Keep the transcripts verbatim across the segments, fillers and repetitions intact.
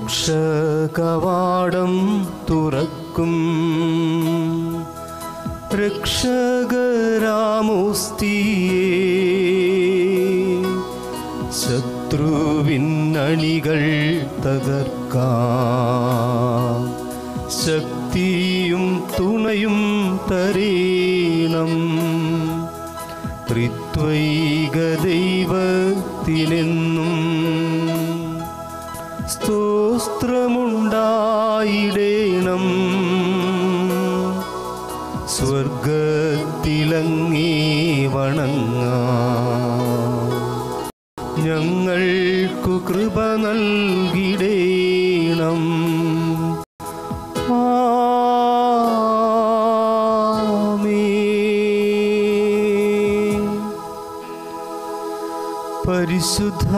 മോക്ഷകവാടം തുറക്കും രക്ഷകരാമോസ്തിയേ ശത്രുവിന്നണികൾ തകർക്കാം ശക്തിയും തുണയും തരേണം ത്രിത്വൈക ദൈവത്തിനെന്നും സ്തോത്രമുണ്ടായിടേണം സ്വർഗത്തിലങ്ങേ വണങ്ങാം ഞങ്ങൾക്കു കൃപ നൽകിടേണം ആമേൻ. പരിശുദ്ധ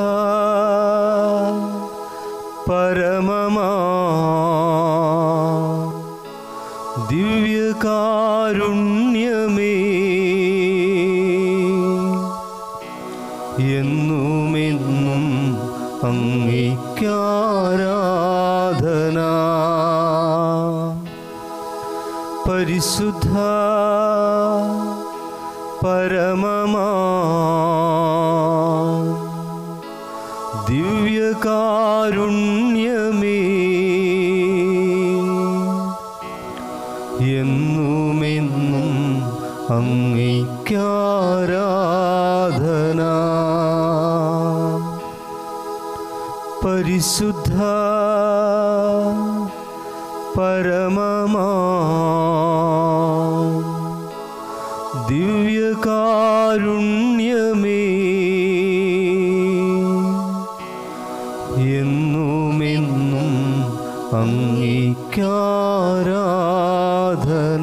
പരമമാ ദിവ്യകാരുണ്യമേ എന്നുമെന്നും അങ്ങേയ്ക്കാരാധന. പരിശുദ്ധ പരമമാ ദിവ്യകാരുണ്യമേ എന്നുമെന്നും അങ്ങേയ്ക്കാരാധന. പരിശുദ്ധ പരമമാ ദിവ്യകാരുണ്യമേ എന്നുമെന്നും അങ്ങേയ്ക്കാരാധന.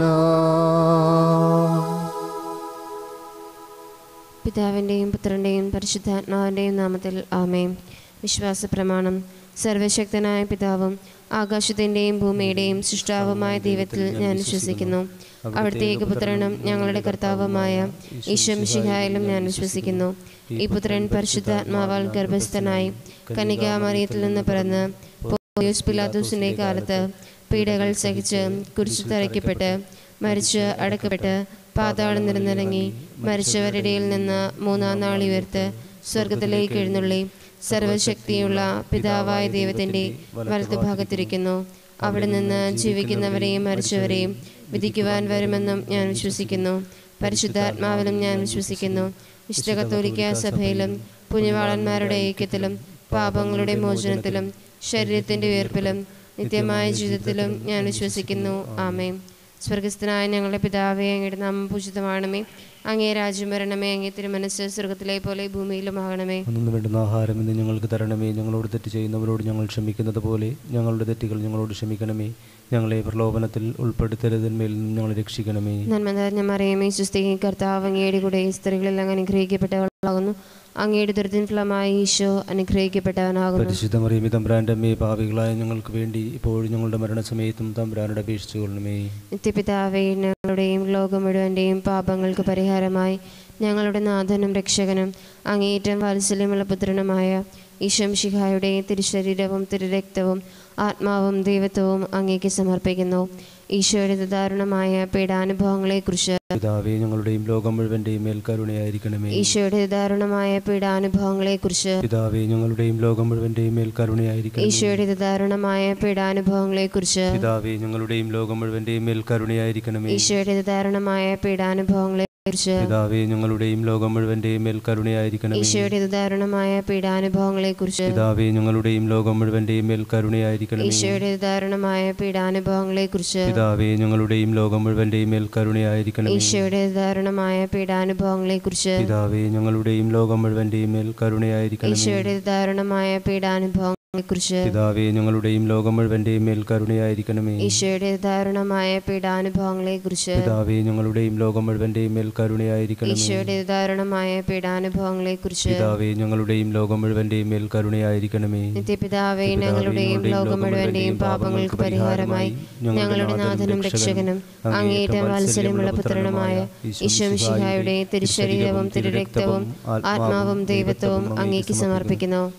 പിതാവിൻ്റെയും പുത്രൻ്റെയും പരിശുദ്ധാത്മാവിൻ്റെയും നാമത്തിൽ ആമേൻ. വിശ്വാസ പ്രമാണം. സർവശക്തനായ പിതാവും ആകാശത്തിൻ്റെയും ഭൂമിയുടെയും സൃഷ്ടാവുമായ ദൈവത്തിൽ ഞാൻ വിശ്വസിക്കുന്നു. അവിടുത്തെ ഏകപുത്രനും ഞങ്ങളുടെ കർത്താവുമായ ഈശോ മിശിഹായിലും ഞാൻ വിശ്വസിക്കുന്നു. ഈ പുത്രൻ പരിശുദ്ധാത്മാവാൽ ഗർഭസ്ഥനായി കന്യകാമറിയത്തിൽ നിന്ന് പിറന്ന് പോന്തിയോസ് പിലാത്തോസിൻ്റെ കാലത്ത് പീഡകൾ സഹിച്ച് കുരിശിൽ തറയ്ക്കപ്പെട്ട് മരിച്ച് അടക്കപ്പെട്ട് പാതാളം നിറഞ്ഞിറങ്ങി മരിച്ചവരുടെ നിന്ന് മൂന്നാം നാൾ ഉയർത്ത് സ്വർഗത്തിലേക്ക് എഴുന്നള്ളി സർവശക്തിയുള്ള പിതാവായ ദൈവത്തിൻ്റെ വലതുഭാഗത്തിരിക്കുന്നു. അവിടെ നിന്ന് ജീവിക്കുന്നവരെയും മരിച്ചവരെയും വിധിക്കുവാൻ വരുമെന്നും ഞാൻ വിശ്വസിക്കുന്നു. പരിശുദ്ധാത്മാവിലും ഞാൻ വിശ്വസിക്കുന്നു. വിശുദ്ധ കത്തോലിക്ക സഭയിലും പുണ്യവാളന്മാരുടെ ഐക്യത്തിലും പാപങ്ങളുടെ മോചനത്തിലും ശരീരത്തിൻ്റെ ഉയർപ്പിലും നിത്യമായ ജീവിതത്തിലും ഞാൻ വിശ്വസിക്കുന്നു. ആമേൻ. സ്വർഗസ്ഥനായ ഞങ്ങളുടെ പിതാവേ, അങ്ങയുടെ നാമം പൂജിതമാണമേ. അങ്ങേ രാജ്യം വരണമേ. അങ്ങേ തിരുമനസ്സ് സ്വർഗത്തിലെ പോലെ ഭൂമിയിലും ആകണമേ. അന്നു വേണ്ടുന്ന ആഹാരം ഇന്ന് ഞങ്ങൾക്ക് തരണമേ. ഞങ്ങളോട് തെറ്റ് ചെയ്യുന്നവരോട് ഞങ്ങൾ ക്ഷമിക്കുന്നത് പോലെ ഞങ്ങളുടെ തെറ്റുകൾ ഞങ്ങളോട് ക്ഷമിക്കണമേ. ഞങ്ങളെ പ്രലോഭനത്തിൽ ഉൾപ്പെടുത്തരുതിന്മേൽ നിന്ന് ഞങ്ങളെ രക്ഷിക്കണമേ. നന്മ നിറഞ്ഞ മറിയമേ, സുസ്ഥി, കർത്താവ് അങ്ങയുടെ കൂടെ സ്ത്രീകളിൽ അങ്ങ് അനുഗ്രഹിക്കപ്പെട്ടവളാകുന്നു. അങ്ങയുടെ ദുരിതത്തിൻ ഫലമായി ഈശോ അനുഗ്രഹിക്കപ്പെട്ടവനാകുന്നു. പരിശുദ്ധ മറിയമേ, തമ്പുരാന്റെ അമ്മേ, പാപികളായ ഞങ്ങൾക്ക് വേണ്ടി ഇപ്പോഴും ഞങ്ങളുടെ മരണസമയത്തും തമ്പുരാനോട് അപേക്ഷിച്ചു കൊള്ളണമേ. നിത്യപിതാവേ, ഞങ്ങളുടെയും ലോകം മുഴുവൻ്റെയും പാപങ്ങൾക്ക് പരിഹാരമായി ഞങ്ങളുടെ നാഥനും രക്ഷകനും അങ്ങേയറ്റം വാത്സല്യമുള്ള പുത്രനുമായ ഈശോ മിശിഹായുടെ തിരുശരീരവും തിരുരക്തവും ആത്മാവും ദൈവത്വവും അങ്ങേക്ക് സമർപ്പിക്കുന്നു. ഈശോയുടെ ദാരുണമായ പീഡാനുഭവങ്ങളെക്കുറിച്ച് പിതാവേ, ഞങ്ങളുടെയും ലോകം മുഴുവന്റെയും മേൽ കരുണയായിരിക്കണമേ. ഈശോയുടെ ദാരുണമായ പീഡാനുഭവങ്ങളെക്കുറിച്ച് പിതാവേ, ഞങ്ങളുടെയും ലോകം മുഴുവന്റെയും മേൽ കരുണയായിരിക്കണമേ. ഈശോയുടെ ദാരുണമായ പീഡാനുഭവങ്ങളെക്കുറിച്ച് പിതാവേ, ഞങ്ങളുടെയും ലോകം മുഴുവന്റെയും മേൽ കരുണയായിരിക്കണമേ. ഈശോയുടെ ദാരുണമായ പീഡാനുഭവങ്ങളെ പിതാവേ, ഞങ്ങളുടെയും ലോകം മുഴുവന്റെയും മേൽ കരുണയായിരിക്കണമേ. ഈശോയുടെ ദാരുണമായ പീഡാനുഭവങ്ങളെക്കുറിച്ച് പിതാവേ, ഞങ്ങളുടെയും ലോകം മുഴുവന്റെയും മേൽ കരുണയായിരിക്കണമേ. ഈശോയുടെ ദാരുണമായ പീഡാനുഭവങ്ങളെക്കുറിച്ച് പിതാവേ, ഞങ്ങളുടെയും ലോകം മുഴുവന്റെയും മേൽ കരുണയായിരിക്കണമേ. ഈശോയുടെ ദാരുണമായ പീഡാനുഭവങ്ങളെക്കുറിച്ച് പിതാവേ, ഞങ്ങളുടെയും ലോകം മുഴുവന്റെയും മേൽ കരുണയായിരിക്കണമേ. ഈശോയുടെ ദാരുണമായ പീഡാനുഭവങ്ങളെക്കുറിച്ച് പിതാവേ, ഞങ്ങളുടെയും ലോകം മുഴുവന്റെയും മേൽ കരുണയായിരിക്കണമേ. ഈശോയുടെ ദാരുണമായ പീഡാനുഭവങ്ങളെക്കുറിച്ച് പിതാവേ, ഞങ്ങളുടെയും ലോകം മുഴുവന്റെയും മേൽ കരുണയായിരിക്കണമേ. ഈശോയുടെ ദാരുണമായ പീഡാനുഭവങ്ങളെക്കുറിച്ച് പിതാവേ, ഞങ്ങളുടെയും ലോകം മുഴുവന്റെയും മേൽ കരുണയായിരിക്കണമേ. നിത്യപിതാവേ, ഞങ്ങളുടെയും ലോകം മുഴുവന്റെയും പാപങ്ങൾക്ക് പരിഹാരമായി ഞങ്ങളുടെ നാഥനും രക്ഷകനും അങ്ങേയറ്റം വാത്സല്യമുള്ള പുത്രനുമായ ഈശോ മിശിഹായുടെ തിരുശരീരവും തിരുരക്തവും ആത്മാവും ദൈവത്വവും അങ്ങേക്ക് സമർപ്പിക്കുന്നു.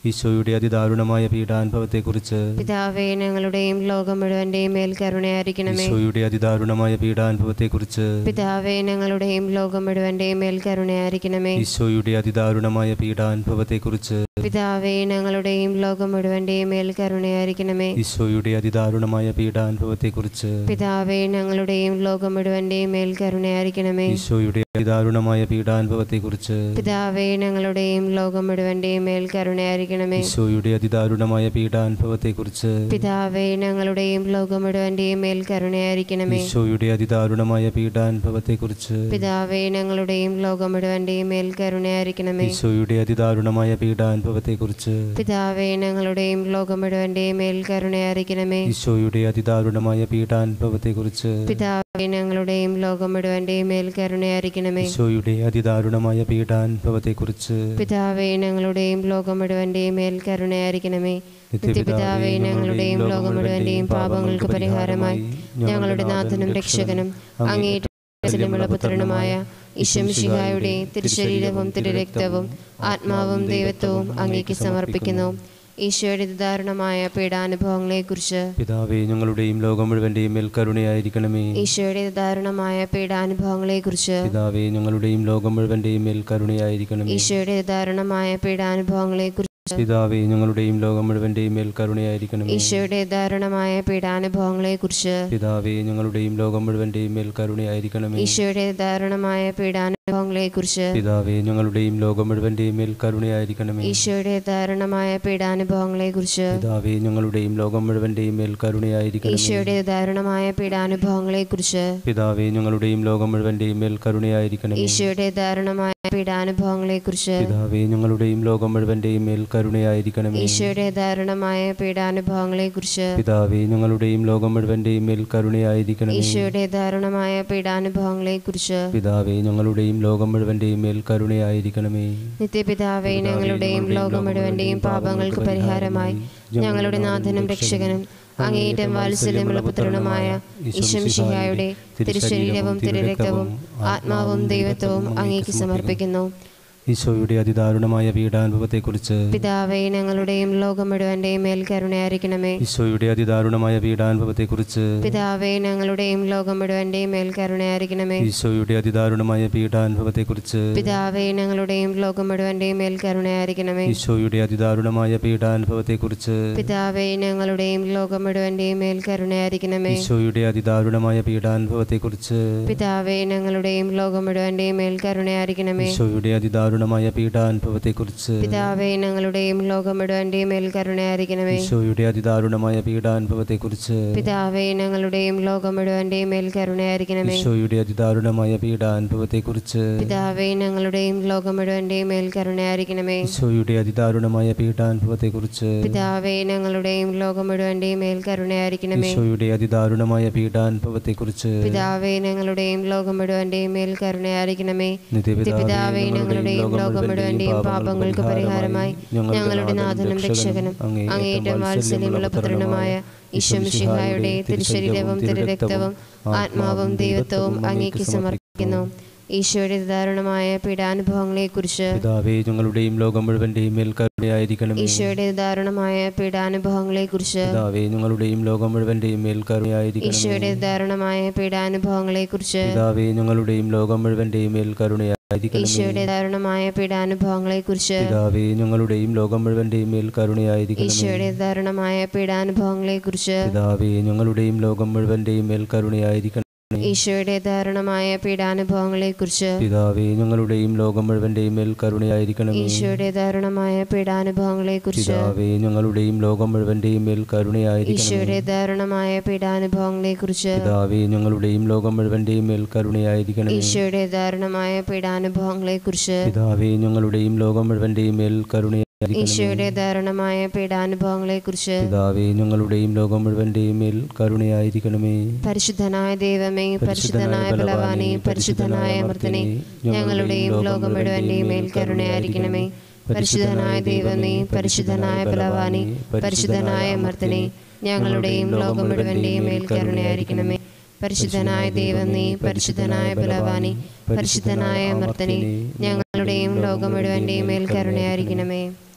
ഈശോയുടെ അതിദാരുണമായ പീഡാനുഭവത്തെക്കുറിച്ച് പിതാവേ ഞങ്ങളുടെയും ലോകം മുഴുവന്റെയും മേൽ കരുണയായിരിക്കണമേ. ഈശോയുടെ അതിദാരുണമായ പീഡാനുഭവത്തെക്കുറിച്ച് പിതാവേ ഞങ്ങളുടെയും ലോകം മുഴുവന്റെയും മേൽ കരുണയായിരിക്കണമേ. ഈശോയുടെ അതിദാരുണമായ പീഡാനുഭവത്തെക്കുറിച്ച് പിതാവേ ഞങ്ങളുടെയും ലോകം മുഴുവന്റെയും മേൽ കരുണയായിരിക്കണമേ. ഈശോയുടെ അതിദാരുണമായ പീഡാനുഭവത്തെക്കുറിച്ച് പിതാവേ ഞങ്ങളുടെയും ലോകം മുഴുവന്റെയും മേൽ കരുണയായിരിക്കണമേ. ഈശോയുടെ അതിദാരുണമായ പീഡാനുഭവത്തെക്കുറിച്ച് പിതാവേ ഞങ്ങളുടെയും ലോകം മുഴുവന്റെയും മേൽ കരുണയായിരിക്കണമേ. ഈശോയുടെ അതിദാരുണമായ പീഡാനുഭവത്തെക്കുറിച്ച് പിതാവേ ഞങ്ങളുടെയും ലോകം മുഴുവന്റെയും മേൽ കരുണയായിരിക്കണമേ. ഈശോയുടെ അതിദാരുണമായ പീഡാനുഭവത്തെക്കുറിച്ച് പിതാവേ ഞങ്ങളുടെയും ലോകം മുഴുവന്റെയും മേൽ കരുണയായിരിക്കണമേ. ഈശോയുടെ അതിദാരുണമായ പീഡാനുഭവത്തെക്കുറിച്ച് പിതാവേ ഞങ്ങളുടെയും ലോകം മുഴുവന്റെയും മേൽ കരുണയായിരിക്കണമേ. ഈശോയുടെ അതിദാരുണമായ പീഡാനുഭവത്തെക്കുറിച്ച് പിതാവേ ഞങ്ങളുടെയും ലോകം മുഴുവന്റെയും മേൽ കരുണയായിരിക്കണമേ. ഈശോയുടെ അതിദാരുണമായ പീഡാനുഭവത്തെക്കുറിച്ച് പിതാവേ ഞങ്ങളുടെയും ലോകം മുഴുവന്റെയും മേൽ കരുണയായിരിക്കണമേ. നിത്യപിതാവേ ഞങ്ങളുടെയും ലോകം മുഴുവന്റെയും പാപങ്ങൾക്ക് പരിഹാരമായി ഞങ്ങളുടെ നാഥനും രക്ഷകനും അങ്ങേറ്റ പുത്രനുമായ ഈശോമിശിഹായുടെ തിരുശരീരവും തിരുരക്തവും ആത്മാവും ദൈവത്വവും അങ്ങേക്ക് സമർപ്പിക്കുന്നു. ഈശോയുടെ ദാരുണമായ പീഡാനുഭവങ്ങളെക്കുറിച്ച് പിതാവേ ഞങ്ങളുടെയും ലോകം മുഴുവന്റെയും മേൽ കരുണയായിരിക്കണമേ. ഈശോയുടെ ദാരുണമായ പീഡാനുഭവങ്ങളെക്കുറിച്ച് പിതാവേ ഞങ്ങളുടെയും ലോകം മുഴുവന്റെയും മേൽ കരുണയായിരിക്കണമേ. ഈശോയുടെ ദാരുണമായ പീഡാനുഭവങ്ങളെക്കുറിച്ച് പിതാവേ ഞങ്ങളുടെയും ലോകം മുഴുവന്റെയും മേൽ കരുണയായിരിക്കണമേ. ഈശോയുടെ ദാരുണമായ പീഡാനുഭവങ്ങളെക്കുറിച്ച് പിതാവേ ഞങ്ങളുടെയും ലോകം മുഴുവന്റെയും മേൽ കരുണയായിരിക്കണമേ. ഈശോയുടെ ദാരുണമായ പീഡാനുഭവങ്ങളെക്കുറിച്ച് പിതാവേ ഞങ്ങളുടെയും ലോകം മുഴുവന്റെയും മേൽ കരുണയായിരിക്കണമേ. ഈശോയുടെ ദാരുണമായ പീഡാനുഭവങ്ങളെക്കുറിച്ച് പിതാവേ ഞങ്ങളുടെയും ലോകം മുഴുവന്റെയും മേൽ കരുണയായിരിക്കണമേ. ഈശോയുടെ ദാരുണമായ പീഡാനുഭവങ്ങളെക്കുറിച്ച് പിതാവേ ഞങ്ങളുടെയും ലോകം മുഴുവന്റെയും മേൽ കരുണയായിരിക്കണമേ. ഈശോയുടെ ദാരുണമായ പീഡാനുഭവങ്ങളെക്കുറിച്ച് പിതാവേ ഞങ്ങളുടെയും ലോകം മുഴുവന്റെയും മേൽ കരുണയായിരിക്കണമേ. ഈശോയുടെ ദാരുണമായ പീഡാനുഭവങ്ങളെക്കുറിച്ച് പിതാവേ ഞങ്ങളുടെയും ലോകം മുഴുവന്റെയും മേൽ കരുണയായിരിക്കണമേ. ഈശോയുടെ ദാരുണമായ പീഡാനുഭവങ്ങളെക്കുറിച്ച് പിതാവേ ഞങ്ങളുടെയും ലോകം മുഴുവന്റെയും മേൽ കരുണയായിരിക്കണമേ. നിത്യപിതാവേ ഞങ്ങളുടെയും ലോകം മുഴുവന്റെയും പാപങ്ങൾക്ക് പരിഹാരമായി ഞങ്ങളുടെ നാഥനും രക്ഷകനും അങ്ങേയറ്റം വാത്സല്യമുള്ള പുത്രനുമായ ഈശോമിശിഹായുടെ തിരുശരീരവും തിരുരക്തവും ആത്മാവും ദൈവത്വവും അങ്ങേക്ക് സമർപ്പിക്കുന്നു. ഈശോയുടെ അതിദാരുണമായ പീഡാനുഭവത്തെക്കുറിച്ച് പിതാവേ ഞങ്ങളുടെയും ലോകം മുഴുവന്റെയും മേൽ കരുണയായിരിക്കണമേ. ഈശോയുടെ അതിദാരുണമായ പീഡാനുഭവത്തെക്കുറിച്ച് പിതാവേ ഞങ്ങളുടെയും ലോകം മുഴുവന്റെയും മേൽ കരുണയായിരിക്കണമേ. ഈശോയുടെ അതിദാരുണമായ പീഡാനുഭവത്തെക്കുറിച്ച് പിതാവേ ഞങ്ങളുടെയും ലോകം മുഴുവന്റെയും മേൽ കരുണയായിരിക്കണമേ. ഈശോയുടെ അതിദാരുണമായ പീഡാനുഭവത്തെക്കുറിച്ച് പിതാവേ ഞങ്ങളുടെയും ലോകം മുഴുവന്റെയും മേൽ കരുണയായിരിക്കണമേ. ഈശോയുടെ അതിദാരുണമായ പീഡാനുഭവത്തെക്കുറിച്ച് പിതാവേ ഞങ്ങളുടെയും ലോകം മുഴുവന്റെയും മേൽ കരുണയായിരിക്കണമേ. ഈശോയുടെ അതിദാരുണമായ പീഡാനുഭവത്തെക്കുറിച്ച് പിതാവേ ഞങ്ങളുടെയും ലോകം മുഴുവന്റെയും മേൽ കരുണയായിരിക്കണമേ. ഈശോയുടെ അതിദാരുണമായ പീഡാനുഭവത്തെക്കുറിച്ച് പിതാവേ ഞങ്ങളുടെയും ലോകം മുഴുവന്റെയും മേൽ കരുണയായിരിക്കണമേ. ഈശോയുടെ അതിദാരുണമായ പീഡാനുഭവത്തെക്കുറിച്ച് പിതാവേ ഞങ്ങളുടെയും ലോകം മുഴുവന്റെയും മേൽ കരുണയായിരിക്കണമേ. ഈശോയുടെ അതിദാരുണമായ പീഡാനുഭവത്തെക്കുറിച്ച് പിതാവേ ഞങ്ങളുടെയും ലോകം മുഴുവന്റെയും മേൽ കരുണയായിരിക്കണമേ. ഈശോയുടെ അതിദാരുണമായ പീഡാനുഭവത്തെക്കുറിച്ച് പിതാവേ ഞങ്ങളുടെയും ലോകം മുഴുവന്റെയും മേൽ കരുണയായിരിക്കണമേ. നിത്യപിതാവേ ഞങ്ങളുടെയും ലോകം മുഴുവന്റെയും പാപങ്ങൾക്ക് പരിഹാരമായി ഞങ്ങളുടെ നാഥനും രക്ഷകനും അങ്ങേയറ്റം വാത്സല്യമുള്ള പുത്രനുമായ ഈശോമിശിഹായുടെ തിരുശരീരവും തിരുരക്തവും ആത്മാവും ദൈവത്വവും അങ്ങേക്ക് സമർപ്പിക്കുന്നു. ഈശോയുടെ ദാരുണമായ പീഡാനുഭവങ്ങളെക്കുറിച്ച് പിതാവേ ഞങ്ങളുടെയും ലോകം മുഴുവന്റെയും മേൽ കരുണയായിരിക്കണമേ. ഈശോയുടെ ദാരുണമായ പീഡാനുഭവങ്ങളെക്കുറിച്ച് പിതാവേ ഞങ്ങളുടെയും ലോകം മുഴുവന്റെയും മേൽ കരുണയായിരിക്കണമേ. ഈശോയുടെ ദാരുണമായ പീഡാനുഭവങ്ങളെക്കുറിച്ച് പിതാവേ ഞങ്ങളുടെയും ലോകം മുഴുവന്റെയും മേൽ കരുണയായിരിക്കണമേ. ഈശോയുടെ ദാരുണമായ പീഡാനുഭവങ്ങളെക്കുറിച്ച് പിതാവേ ഞങ്ങളുടെയും ലോകം മുഴുവന്റെയും മേൽ കരുണയായിരിക്കണമേ. ഈശോയുടെ ദാരുണമായ പീഡാനുഭവങ്ങളെക്കുറിച്ച് പിതാവേ ഞങ്ങളുടെയും ലോകം മുഴുവന്റെയും മേൽ കരുണയായിരിക്കണമേ. ഈശോയുടെ ദാരുണമായ പീഡാനുഭവങ്ങളെക്കുറിച്ച് പിതാവേ ഞങ്ങളുടെയും ലോകം മുഴുവന്റെയും മേൽ കരുണയായിരിക്കണമേ. ഈശോയുടെ ദാരുണമായ പീഡാനുഭവങ്ങളെക്കുറിച്ച് പിതാവേ ഞങ്ങളുടെയും ലോകം മുഴുവന്റെയും മേൽ കരുണയായിരിക്കണമേ. ഈശോയുടെ ദാരുണമായ പീഡാനുഭവങ്ങളെക്കുറിച്ച് പിതാവേ ഞങ്ങളുടെയും ലോകം മുഴുവന്റെയും മേൽ കരുണയായിരിക്കണമേ. ഈശോയുടെ ദാരുണമായ പീഡാനുഭവങ്ങളെക്കുറിച്ച് പിതാവേ ഞങ്ങളുടെയും ലോകം മുഴുവന്റെയും മേൽ കരുണയായിരിക്കണമേ. ഈശോയുടെ ദാരുണമായ പീഡാനുഭവങ്ങളെക്കുറിച്ച് പിതാവേ ഞങ്ങളുടെയും ലോകം മുഴുവന്റെയും മേൽ കരുണയായിരിക്കണമേ. പരിശുദ്ധനായ ദൈവമേ, പരിശുദ്ധനായ ബലവാനേ, പരിശുദ്ധനായ അമർത്തനേ, ഞങ്ങളുടെയും ലോകം മുഴുവന്റെയും മേൽ കരുണയായിരിക്കണമേ. പരിശുദ്ധനായ ദൈവമേ, പരിശുദ്ധനായ ബലവാനേ, പരിശുദ്ധനായ അമർത്തനേ, ഞങ്ങളുടെയും ലോകം മുഴുവന്റെയും മേൽ കരുണയായിരിക്കണമേ. പരിശുദ്ധനായ ദൈവമേ, പരിശുദ്ധനായ ബലവാനേ, പരിശുദ്ധനായ അമർത്തനേ, ഞങ്ങളുടെയും ലോകം മുഴുവന്റെയും മേൽ കരുണയായിരിക്കണമേ.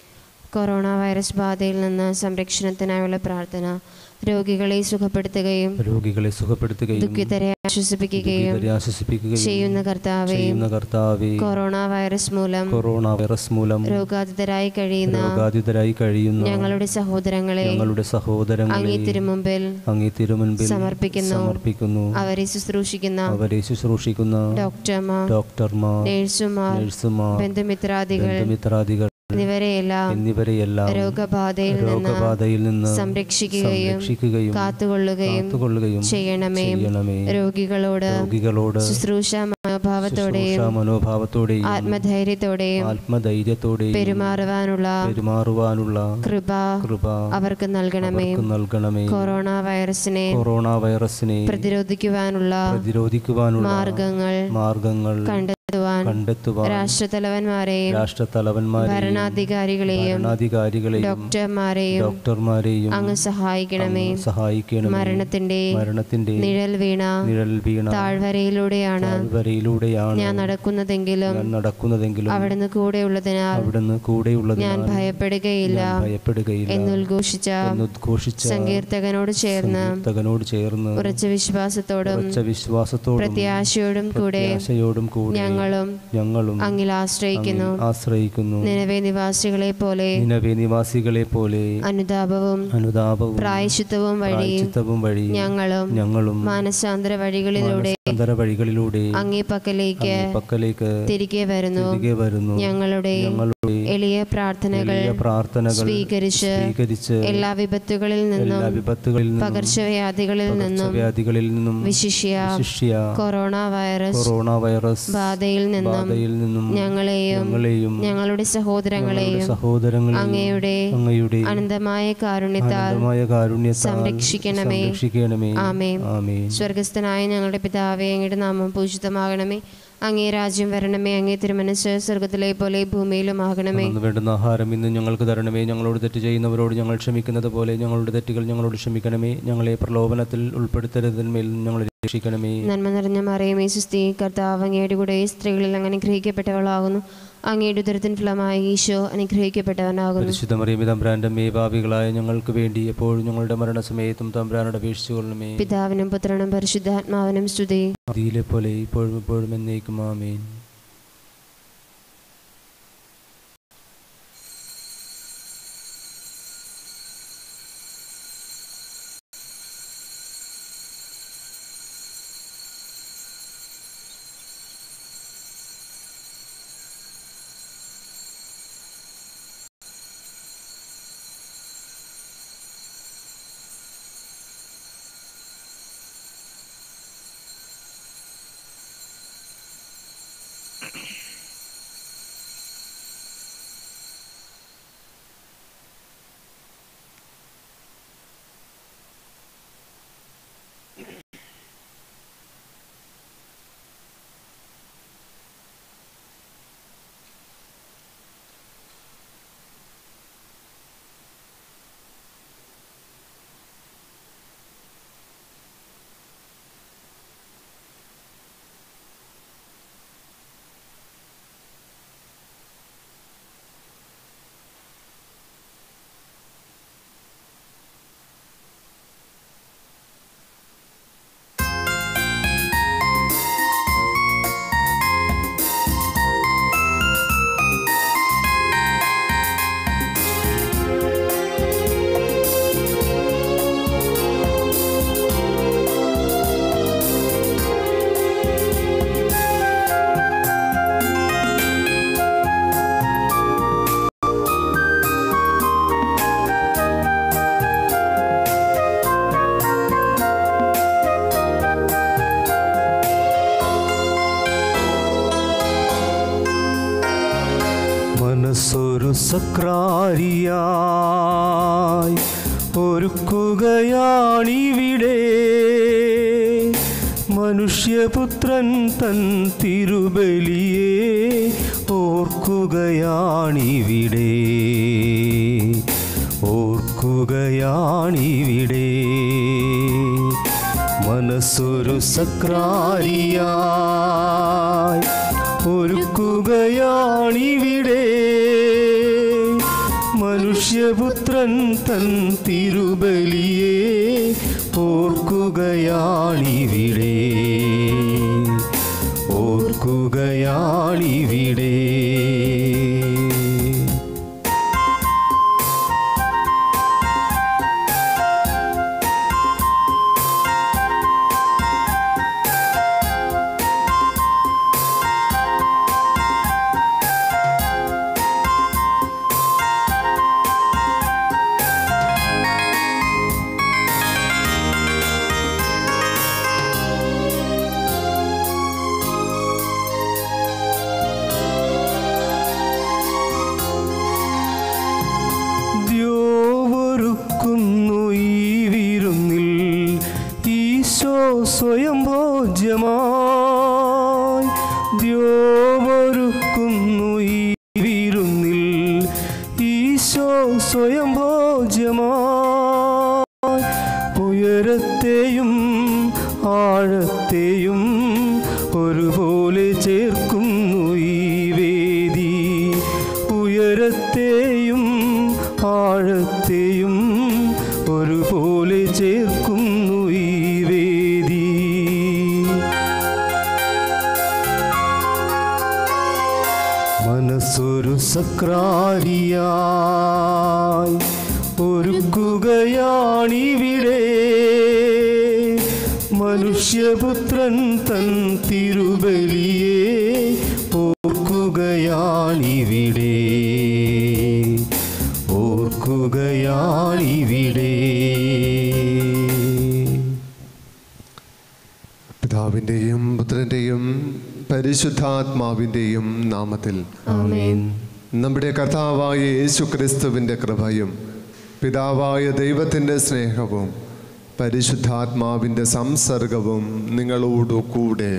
കൊറോണ വൈറസ് ബാധയിൽ നിന്ന് സംരക്ഷണത്തിനായുള്ള പ്രാർത്ഥന. രോഗികളെ സുഖപ്പെടുത്തുകയും രോഗികളെ സുഖപ്പെടുത്തുകയും ദുഃഖിതരെ ആശ്വസിപ്പിക്കുകയും ചെയ്യുന്ന കർത്താവേ, കർത്താവേ, കൊറോണ വൈറസ് മൂലം കൊറോണ വൈറസ് മൂലം രോഗാധിതരായി കഴിയുന്ന രോഗാധിതരായി കഴിയുന്ന ഞങ്ങളുടെ സഹോദരങ്ങളെ ഞങ്ങളുടെ സഹോദരങ്ങളെ അങ്ങേ തിരുമുമ്പിൽ അങ്ങേ തിരുമുൻപിൽ സമർപ്പിക്കുന്നു സമർപ്പിക്കുന്നു. അവരെ ശുശ്രൂഷിക്കുന്ന അവരെ ശുശ്രൂഷിക്കുന്ന ഡോക്ടർമാർ, ഡോക്ടർമാർ, നേഴ്സുമാർ, നഴ്സുമാർ, ബന്ധുമിത്രാദികൾ ബന്ധുമിത്രാദികൾ എന്നിവരെയെല്ലാം എന്നിവരെയെല്ലാം രോഗബാധയിൽ രോഗബാധയിൽ നിന്ന് സംരക്ഷിക്കുകയും സംരക്ഷിക്കുകയും കാത്തുകൊള്ളുകയും കാത്തുകൊള്ളുകയും ചെയ്യണമേ. ചെയ്യണമേ. രോഗികളോട് രോഗികളോട് ശുശ്രൂഷ മനോഭാവത്തോടെയും ശുശ്രൂഷ മനോഭാവത്തോടെയും ആത്മധൈര്യത്തോടെയും ആത്മധൈര്യത്തോടെയും പെരുമാറുവാനുള്ള പെരുമാറുവാനുള്ള കൃപ കൃപ അവർക്ക് നൽകണമേ. അവർക്ക് നൽകണമേ. കൊറോണ വൈറസിനെ കൊറോണ വൈറസിനെ പ്രതിരോധിക്കുവാനുള്ള പ്രതിരോധിക്കുവാനുള്ള മാർഗങ്ങൾ മാർഗങ്ങൾ കണ്ടെത്തുവാൻ കണ്ടെത്തുവാൻ രാഷ്ട്രതലവന്മാരെയും രാഷ്ട്രതലവന്മാരെയും ഭരണാധികാരികളെയും ഭരണാധികാരികളെയും ഡോക്ടർമാരെയും ഡോക്ടർമാരെയും അങ്ങ് സഹായിക്കണമേ. അങ്ങ് സഹായിക്കണമേ. മരണത്തിന്റെ മരണത്തിന്റെ നിഴൽ വീണ നിഴൽ വീണ താഴ്വരയിലൂടെയാണ് താഴ്വരയിലൂടെയാണ് ഞാൻ നടക്കുന്നതെങ്കിലും ഞാൻ നടക്കുന്നതെങ്കിലും അവിടുന്ന് കൂടെയുള്ളതിനാൽ അവിടുന്ന് കൂടെയുള്ളതിനാൽ ഞാൻ ഭയപ്പെടുകയില്ല ഞാൻ ഭയപ്പെടുകയില്ല എന്നുദ്ഘോഷിച്ച എന്നുദ്ഘോഷിച്ച സങ്കീർത്തകനോട് ചേർന്ന് സങ്കീർത്തകനോട് ചേർന്ന് ഉറച്ച വിശ്വാസത്തോടും ഉറച്ച വിശ്വാസത്തോടും പ്രത്യാശയോടും കൂടെ പ്രത്യാശയോടും കൂടെ ഞങ്ങളും ഞങ്ങളും അങ്ങിൽ ആശ്രയിക്കുന്നു. അങ്ങിൽ ആശ്രയിക്കുന്നു. നിനവേ നിവാസികളെ പോലെ നിനവേ നിവാസികളെ പോലെ അനുതാപവും അനുതാപവും പ്രായശ്ചിത്തവും വഴി പ്രായശ്ചിത്തവും വഴി ഞങ്ങളും ഞങ്ങളും മാനസാന്തര വഴികളിലൂടെ മാനസാന്തര വഴികളിലൂടെ അങ്ങേ പക്കലേക്ക് അങ്ങേ പക്കലേക്ക് തിരികെ വരുന്നു. തിരികെ വരുന്നു. ഞങ്ങളുടെ ഞങ്ങളുടെ എളിയ പ്രാർത്ഥനകൾ എളിയ പ്രാർത്ഥനകൾ സ്വീകരിച്ച് സ്വീകരിച്ച് എല്ലാ വിപത്തുകളിൽ നിന്നും എല്ലാ വിപത്തുകളിൽ നിന്നും പകർച്ചവ്യാധികളിൽ നിന്നും പകർച്ചവ്യാധികളിൽ നിന്നും വിശിഷ്യ വിശിഷ്യ കൊറോണ വൈറസ് കൊറോണ വൈറസ് ബാധയിൽ നിന്നും ബാധയിൽ നിന്നും ഞങ്ങളെയും ഞങ്ങളെയും ഞങ്ങളുടെ സഹോദരങ്ങളെയും സഹോദരങ്ങളെയും അങ്ങയുടെ അങ്ങയുടെ അനന്തമായ കാരുണ്യത്താൽ അനന്തമായ കാരുണ്യത്താൽ സംരക്ഷിക്കണമേ. സംരക്ഷിക്കണമേ. ആമേൻ. ആമേൻ. സ്വർഗസ്ഥനായ ഞങ്ങളുടെ പിതാവേ, അങ്ങയുടെ നാമം പൂജിതമാകണമേ. അങ്ങേ രാജ്യം വരണമേ. അങ്ങേ തിരുമനസ്സ് സ്വർഗത്തിലെ പോലെ ഭൂമിയിലും ആകണമേ. അന്ന് വേണ്ടുന്ന ആഹാരം ഇന്ന് ഞങ്ങൾക്ക് തരണമേ. ഞങ്ങളോട് തെറ്റ് ചെയ്യുന്നവരോട് ഞങ്ങൾ ക്ഷമിക്കുന്നത് പോലെ ഞങ്ങളുടെ തെറ്റുകൾ ഞങ്ങളോട് ക്ഷമിക്കണമേ. ഞങ്ങളെ പ്രലോഭനത്തിൽ ഉൾപ്പെടുത്തരുതിന്മേൽ ഞങ്ങളെ രക്ഷിക്കണമേ. നന്മ നിറഞ്ഞ മറിയമേ, സുസ്തി, കർത്താവ് അങ്ങയുടെ കൂടെ സ്ത്രീകളിൽ അങ്ങ് അനുഗ്രഹിക്കപ്പെട്ടവളാകുന്നു. അങ്ങയുടെ ഉദരത്തിൻ ഫലമായ ഈശോ അനുഗ്രഹിക്കപ്പെട്ടവനാകുന്നു. പരിശുദ്ധ മറിയമേ, തമ്പുരാന്റെ അമ്മേ, പാപികളായ ഞങ്ങൾക്ക് വേണ്ടി എപ്പോഴും ഞങ്ങളുടെ മരണസമയത്തും തമ്പുരാനോട് അപേക്ഷിച്ചുകൊള്ളണമേ. പിതാവിനും പുത്രനും പരിശുദ്ധാത്മാവിനും സ്തുതി. അതിലെ പോലെ ഇപ്പോഴും എപ്പോഴും എന്നേക്കും ആമേൻ. മനസ്സൊരു സക്രാരിയായി ഒരുക്കുകയാണിവിടെ മനുഷ്യപുത്രൻ തൻ തിരുബലിയെ ഓർക്കുകയാണിവിടെ ഓർക്കുകയാണിവിടെ മനസ്സൊരു സക്രാരിയായി ഒരുക്കുകയാണിവിടെ മനു മനുഷ്യപുത്രൻ തൻ തിരുബലിയെ ഓർക്കുകയാണിവിടെ, ഓർക്കുകയാണിവിടെ. സ്വയം ഭോജ്യമായി ദ്യോവൊരുക്കുന്നു ഈ വിരുന്നിൽ, ഈശോ സ്വയം ഭോജ്യമായി. ഉയരത്തെയും ആഴത്തെയും ഒരുപോലെ ചേർക്കുന്നു ഈ വേദി, ഉയരത്തെയും ആഴത്തെയും ഒരുപോലെ ചേർക്കുന്നു ഈ വേദി. മനസ്സൊരു സക്രാരിയായി ഒരുക്കുകയാണിവിടെ, മനുഷ്യപുത്രൻ തൻ തിരുബലിയെ ഓർക്കുകയാണിവിടെ, ഓർക്കുകയാണിവിടെ. പിതാവിൻ്റെയും പുത്രൻ്റെയും പരിശുദ്ധാത്മാവിൻ്റെയും നാമത്തിൽ ആമേൻ. നമ്മുടെ കർത്താവായ യേശു ക്രിസ്തുവിൻ്റെ കൃപയും പിതാവായ ദൈവത്തിൻ്റെ സ്നേഹവും പരിശുദ്ധാത്മാവിൻ്റെ സംസർഗവും നിങ്ങളോടു കൂടെ.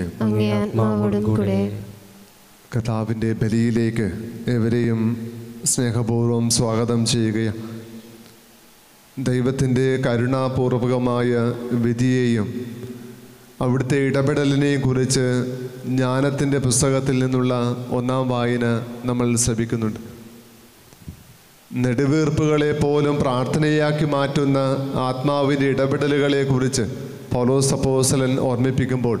കർത്താവിൻ്റെ ബലിയിലേക്ക് ഏവരെയും സ്നേഹപൂർവ്വം സ്വാഗതം ചെയ്യുകയാണ്. ദൈവത്തിൻ്റെ കരുണാപൂർവകമായ വിധിയെയും അവിടുത്തെ ഇടപെടലിനെയും കുറിച്ച് ജ്ഞാനത്തിൻ്റെ പുസ്തകത്തിൽ നിന്നുള്ള ഒന്നാം വായന നമ്മൾ ശ്രമിക്കുന്നുണ്ട്. നെടുവീർപ്പുകളെ പോലും പ്രാർത്ഥനയാക്കി മാറ്റുന്ന ആത്മാവിൻ്റെ ഇടപെടലുകളെ കുറിച്ച് പൗലോസ് അപ്പോസ്തലൻ ഓർമ്മിപ്പിക്കുമ്പോൾ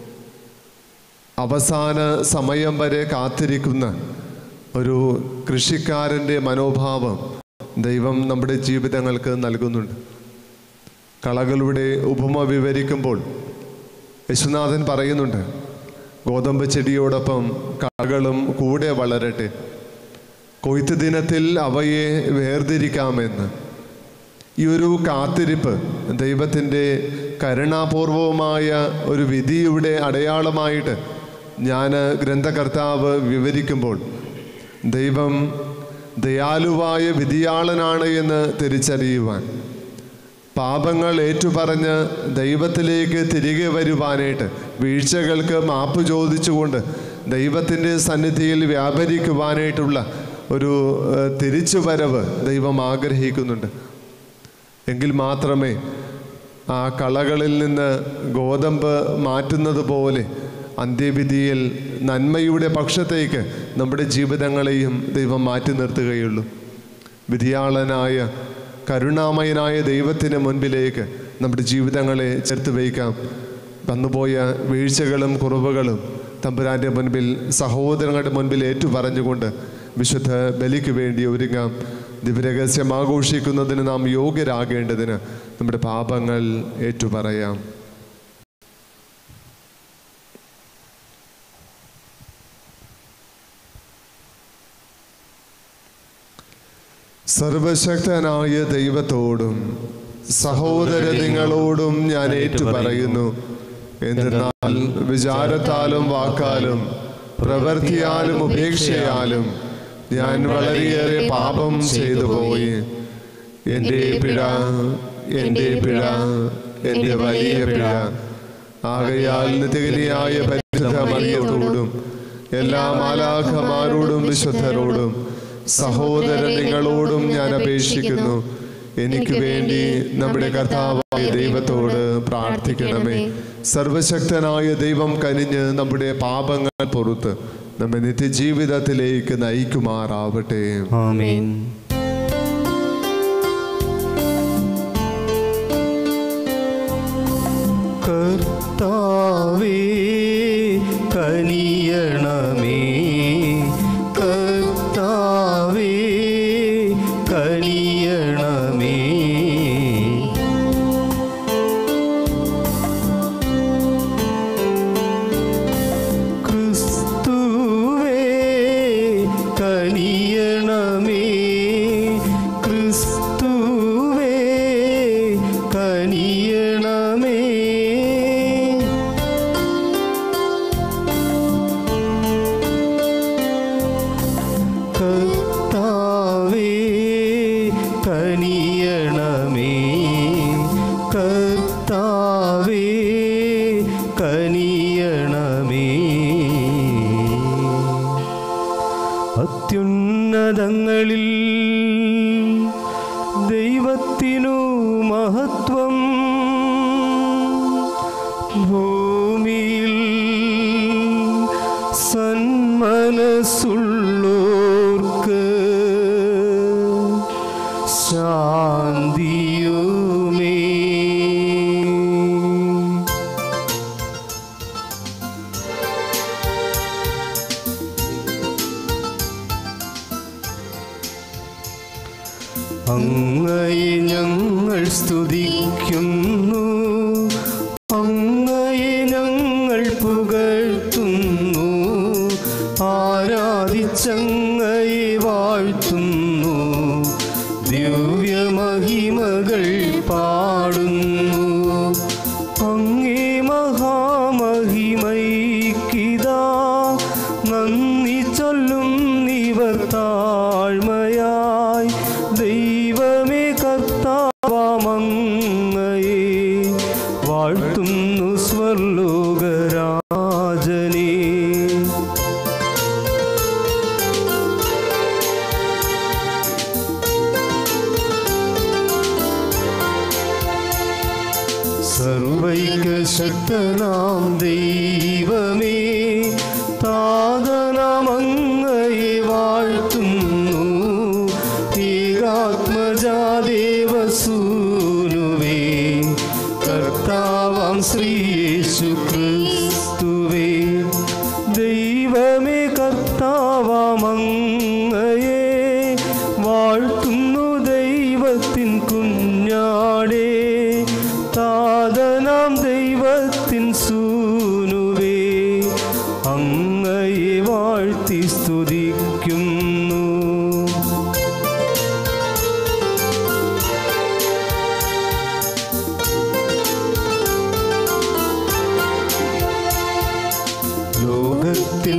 അവസാന സമയം വരെ കാത്തിരിക്കുന്ന ഒരു കൃഷിക്കാരൻ്റെ മനോഭാവം ദൈവം നമ്മുടെ ജീവിതങ്ങൾക്ക് നൽകുന്നുണ്ട്. കളകളുടെ ഉപമ വിവരിക്കുമ്പോൾ യേശുനാഥൻ പറയുന്നുണ്ട്, ഗോതമ്പ് ചെടിയോടൊപ്പം കളകളും കൂടെ വളരട്ടെ, കൊയ്ത്ത് ദിനത്തിൽ അവയെ വേർതിരിക്കാമെന്ന്. ഈ ഒരു കാത്തിരിപ്പ് ദൈവത്തിൻ്റെ കരുണാപൂർവമായ ഒരു വിധിയുടെ അടയാളമായിട്ട് ഞാൻ ഗ്രന്ഥകർത്താവ് വിവരിക്കുമ്പോൾ ദൈവം ദയാലുവായ വിധിയാളനാണ് എന്ന് തിരിച്ചറിയുവാൻ, പാപങ്ങൾ ഏറ്റുപറഞ്ഞ് ദൈവത്തിലേക്ക് തിരികെ വരുവാനായിട്ട്, വീഴ്ചകൾക്ക് മാപ്പ് ചോദിച്ചുകൊണ്ട് ദൈവത്തിൻ്റെ സന്നിധിയിൽ വ്യാപരിക്കുവാനായിട്ടുള്ള ഒരു തിരിച്ചുവരവ് ദൈവം ആഗ്രഹിക്കുന്നുണ്ട്. എങ്കിൽ മാത്രമേ ആ കളകളിൽ നിന്ന് ഗോതമ്പ് മാറ്റുന്നത് പോലെ അന്ത്യവിധിയിൽ നന്മയുടെ പക്ഷത്തേക്ക് നമ്മുടെ ജീവിതങ്ങളെയും ദൈവം മാറ്റി നിർത്തുകയുള്ളൂ. വിധിയാളനായ കരുണാമയനായ ദൈവത്തിന് മുൻപിലേക്ക് നമ്മുടെ ജീവിതങ്ങളെ ചേർത്ത് വയ്ക്കാം. വന്നുപോയ വീഴ്ചകളും കുറവുകളും തമ്പുരാൻ്റെ മുൻപിൽ, സഹോദരങ്ങളുടെ മുൻപിൽ ഏറ്റുപറഞ്ഞുകൊണ്ട് വിശുദ്ധ ബലിക്ക് വേണ്ടി ഒരുങ്ങാം. ദിവ്യരഹസ്യം ആഘോഷിക്കുന്നതിന് നാം യോഗ്യരാകേണ്ടതിന് നമ്മുടെ പാപങ്ങൾ ഏറ്റുപറയാം. സർവശക്തനായ ദൈവത്തോടും സഹോദര നിങ്ങളോടും ഞാൻ ഏറ്റുപറയുന്നു. എന്തെന്നാൽ വിചാരത്താലും വാക്കാലും പ്രവൃത്തിയാലും ഉപേക്ഷയാലും ഞാൻ വളരെയേറെ പാപം ചെയ്തു പോയി. എൻ്റെ പിഴ, എൻ്റെ പിഴ, എൻ്റെ വലിയ പിഴ. ആകയാൽ നിത്യകനിയായ പരിശുദ്ധ മറിയത്തോടും എല്ലാ മാലാഖമാരോടും വിശുദ്ധരോടും സഹോദര നിങ്ങളോടും ഞാൻ അപേക്ഷിക്കുന്നു, എനിക്ക് വേണ്ടി നമ്മുടെ കർത്താവായ ദൈവത്തോട് പ്രാർത്ഥിക്കണമേ. സർവശക്തനായ ദൈവം കനിഞ്ഞ് നമ്മുടെ പാപങ്ങൾ പൊറുത്ത് നമ്മെ നിത്യജീവിതത്തിലേക്ക് നയിക്കുമാറാവട്ടെ. ആമേൻ. കനിയണമേ. കർത്താവേ കനിയണമേ. കർത്താവേ കനിയണമേ. അത്യുന്നതങ്ങളിൽ ദൈവത്തിനു മഹത്വം. ഭൂമിയിൽ സന്മനസ്സുള്ളോർക്ക് ശാന്തിയുമേ. അങ്ങയെ ഞങ്ങൾ സ്തുതിക്കുന്നു, അങ്ങയെ ഞങ്ങൾ പുകഴ്ത്തുന്നു, ആരാധിച്ചങ്ങയെ വാഴ്ത്തുന്നു, ദിവ്യമഹിമകൾ പാടുന്നു. അങ്ങേ മഹാമഹിമൈക്കിതാ നന്ദി ചൊല്ലുന്നിവർ താഴ്മയായി. ദൈവമേ കർത്താവമങ്ങയെ വാഴ്ത്തുന്നു സ്വർലോകരാജനേ. സർവൈകശക്തനാം ദൈവമേ താതനാമങ്ങയെ വാഴ്ത്തുന്നു. ഏകാത്മജാദേവസൂനുവേ കർത്താവാം ശ്രീയേശു ക്രിസ്തുവേ. ദൈവമേ കർത്താവാമങ്ങയെ വാഴ്ത്തുന്നു. ദൈവത്തിൻ കുഞ്ഞാടേ താതനാം ദൈവത്തിൻ സൂനുവേ അങ്ങയെ വാഴ്ത്തി സ്തുതിക്കുന്നു. ലോകത്തിൻ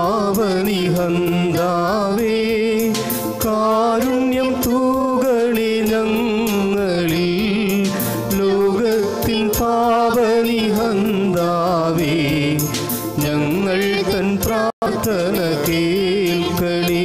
പാവനിഹന്താവേ കാരുണ്യം തൂകണേ ഞങ്ങളിൽ. ലോകത്തിൻ പാവനിഹന്താവേ ഞങ്ങൾ തൻ പ്രാർത്ഥന കേൾക്കണേ.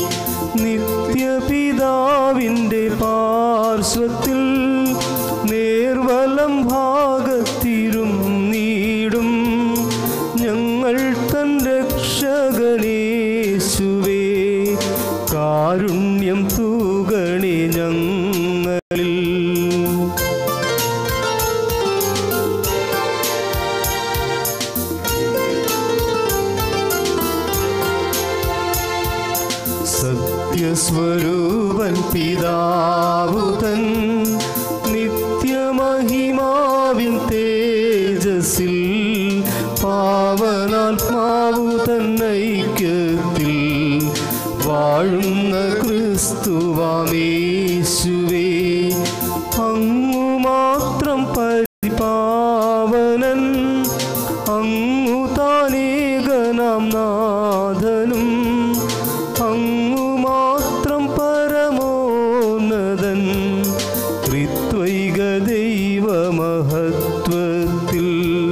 നിത്യപിതാവിൻ്റെ പാർശ്വത്തിൽ നേർവലം ഭാഗത്തിരും നീടും ഞങ്ങൾ തൻ രക്ഷകനേശുവേ. കാരുണ്യം തൂകണേ ഞങ്ങളിൽ. സത്യസ്വരൂപൻ പിതാവുതൻ നിത്യമഹിമാവിൻ തേജസ്സിൽ പാവനാത്മാവുതൻ ഐക്യത്തിൽ വാഴുന്ന ക്രിസ്തുവാമേശുവേ. അങ്ങു മാത്രം പരിപാവനൻ, അങ്ങു താനേകനാം നാഥനും, അങ്ങു മാത്രം പരമോന്നതൻ. ത്രിത്വൈക ദൈവമഹത്വത്തിൽ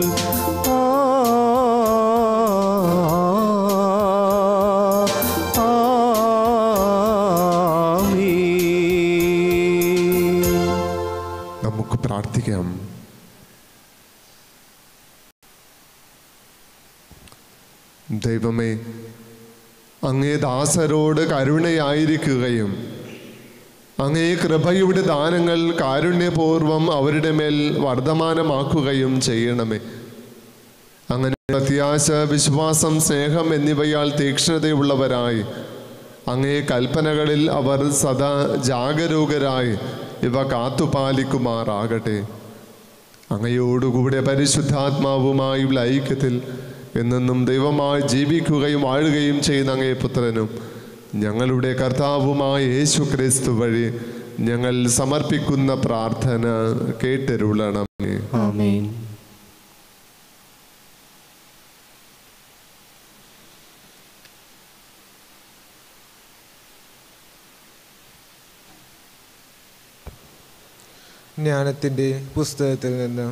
നമുക്ക് പ്രാർത്ഥിക്കാം. ദൈവമേ, അങ്ങേ ദാസരോട് കരുണയായിരിക്കുകയും അങ്ങേ കൃപയുടെ ദാനങ്ങൾ കാരുണ്യപൂർവം അവരുടെ മേൽ വർദ്ധമാനമാക്കുകയും ചെയ്യണമേ. അങ്ങനെ പ്രത്യാശ, വിശ്വാസം, സ്നേഹം എന്നിവയാൽ തീക്ഷ്ണതയുള്ളവരായി അങ്ങേ കൽപ്പനകളിൽ അവർ സദാ ജാഗരൂകരായി ഇവ കാത്തുപാലിക്കുമാറാകട്ടെ. അങ്ങയോടുകൂടെ പരിശുദ്ധാത്മാവുമായുള്ള ഐക്യത്തിൽ എന്നെന്നും ദൈവമായി ജീവിക്കുകയും വാഴുകയും ചെയ്യുന്ന അങ്ങേ പുത്രനും ഞങ്ങളുടെ കർത്താവുമായ യേശു ക്രിസ്തു വഴി ഞങ്ങൾ സമർപ്പിക്കുന്ന പ്രാർത്ഥന കേട്ടരുളണമേ. ആമേൻ. ജ്ഞാനത്തിൻ്റെ പുസ്തകത്തിൽ നിന്ന്.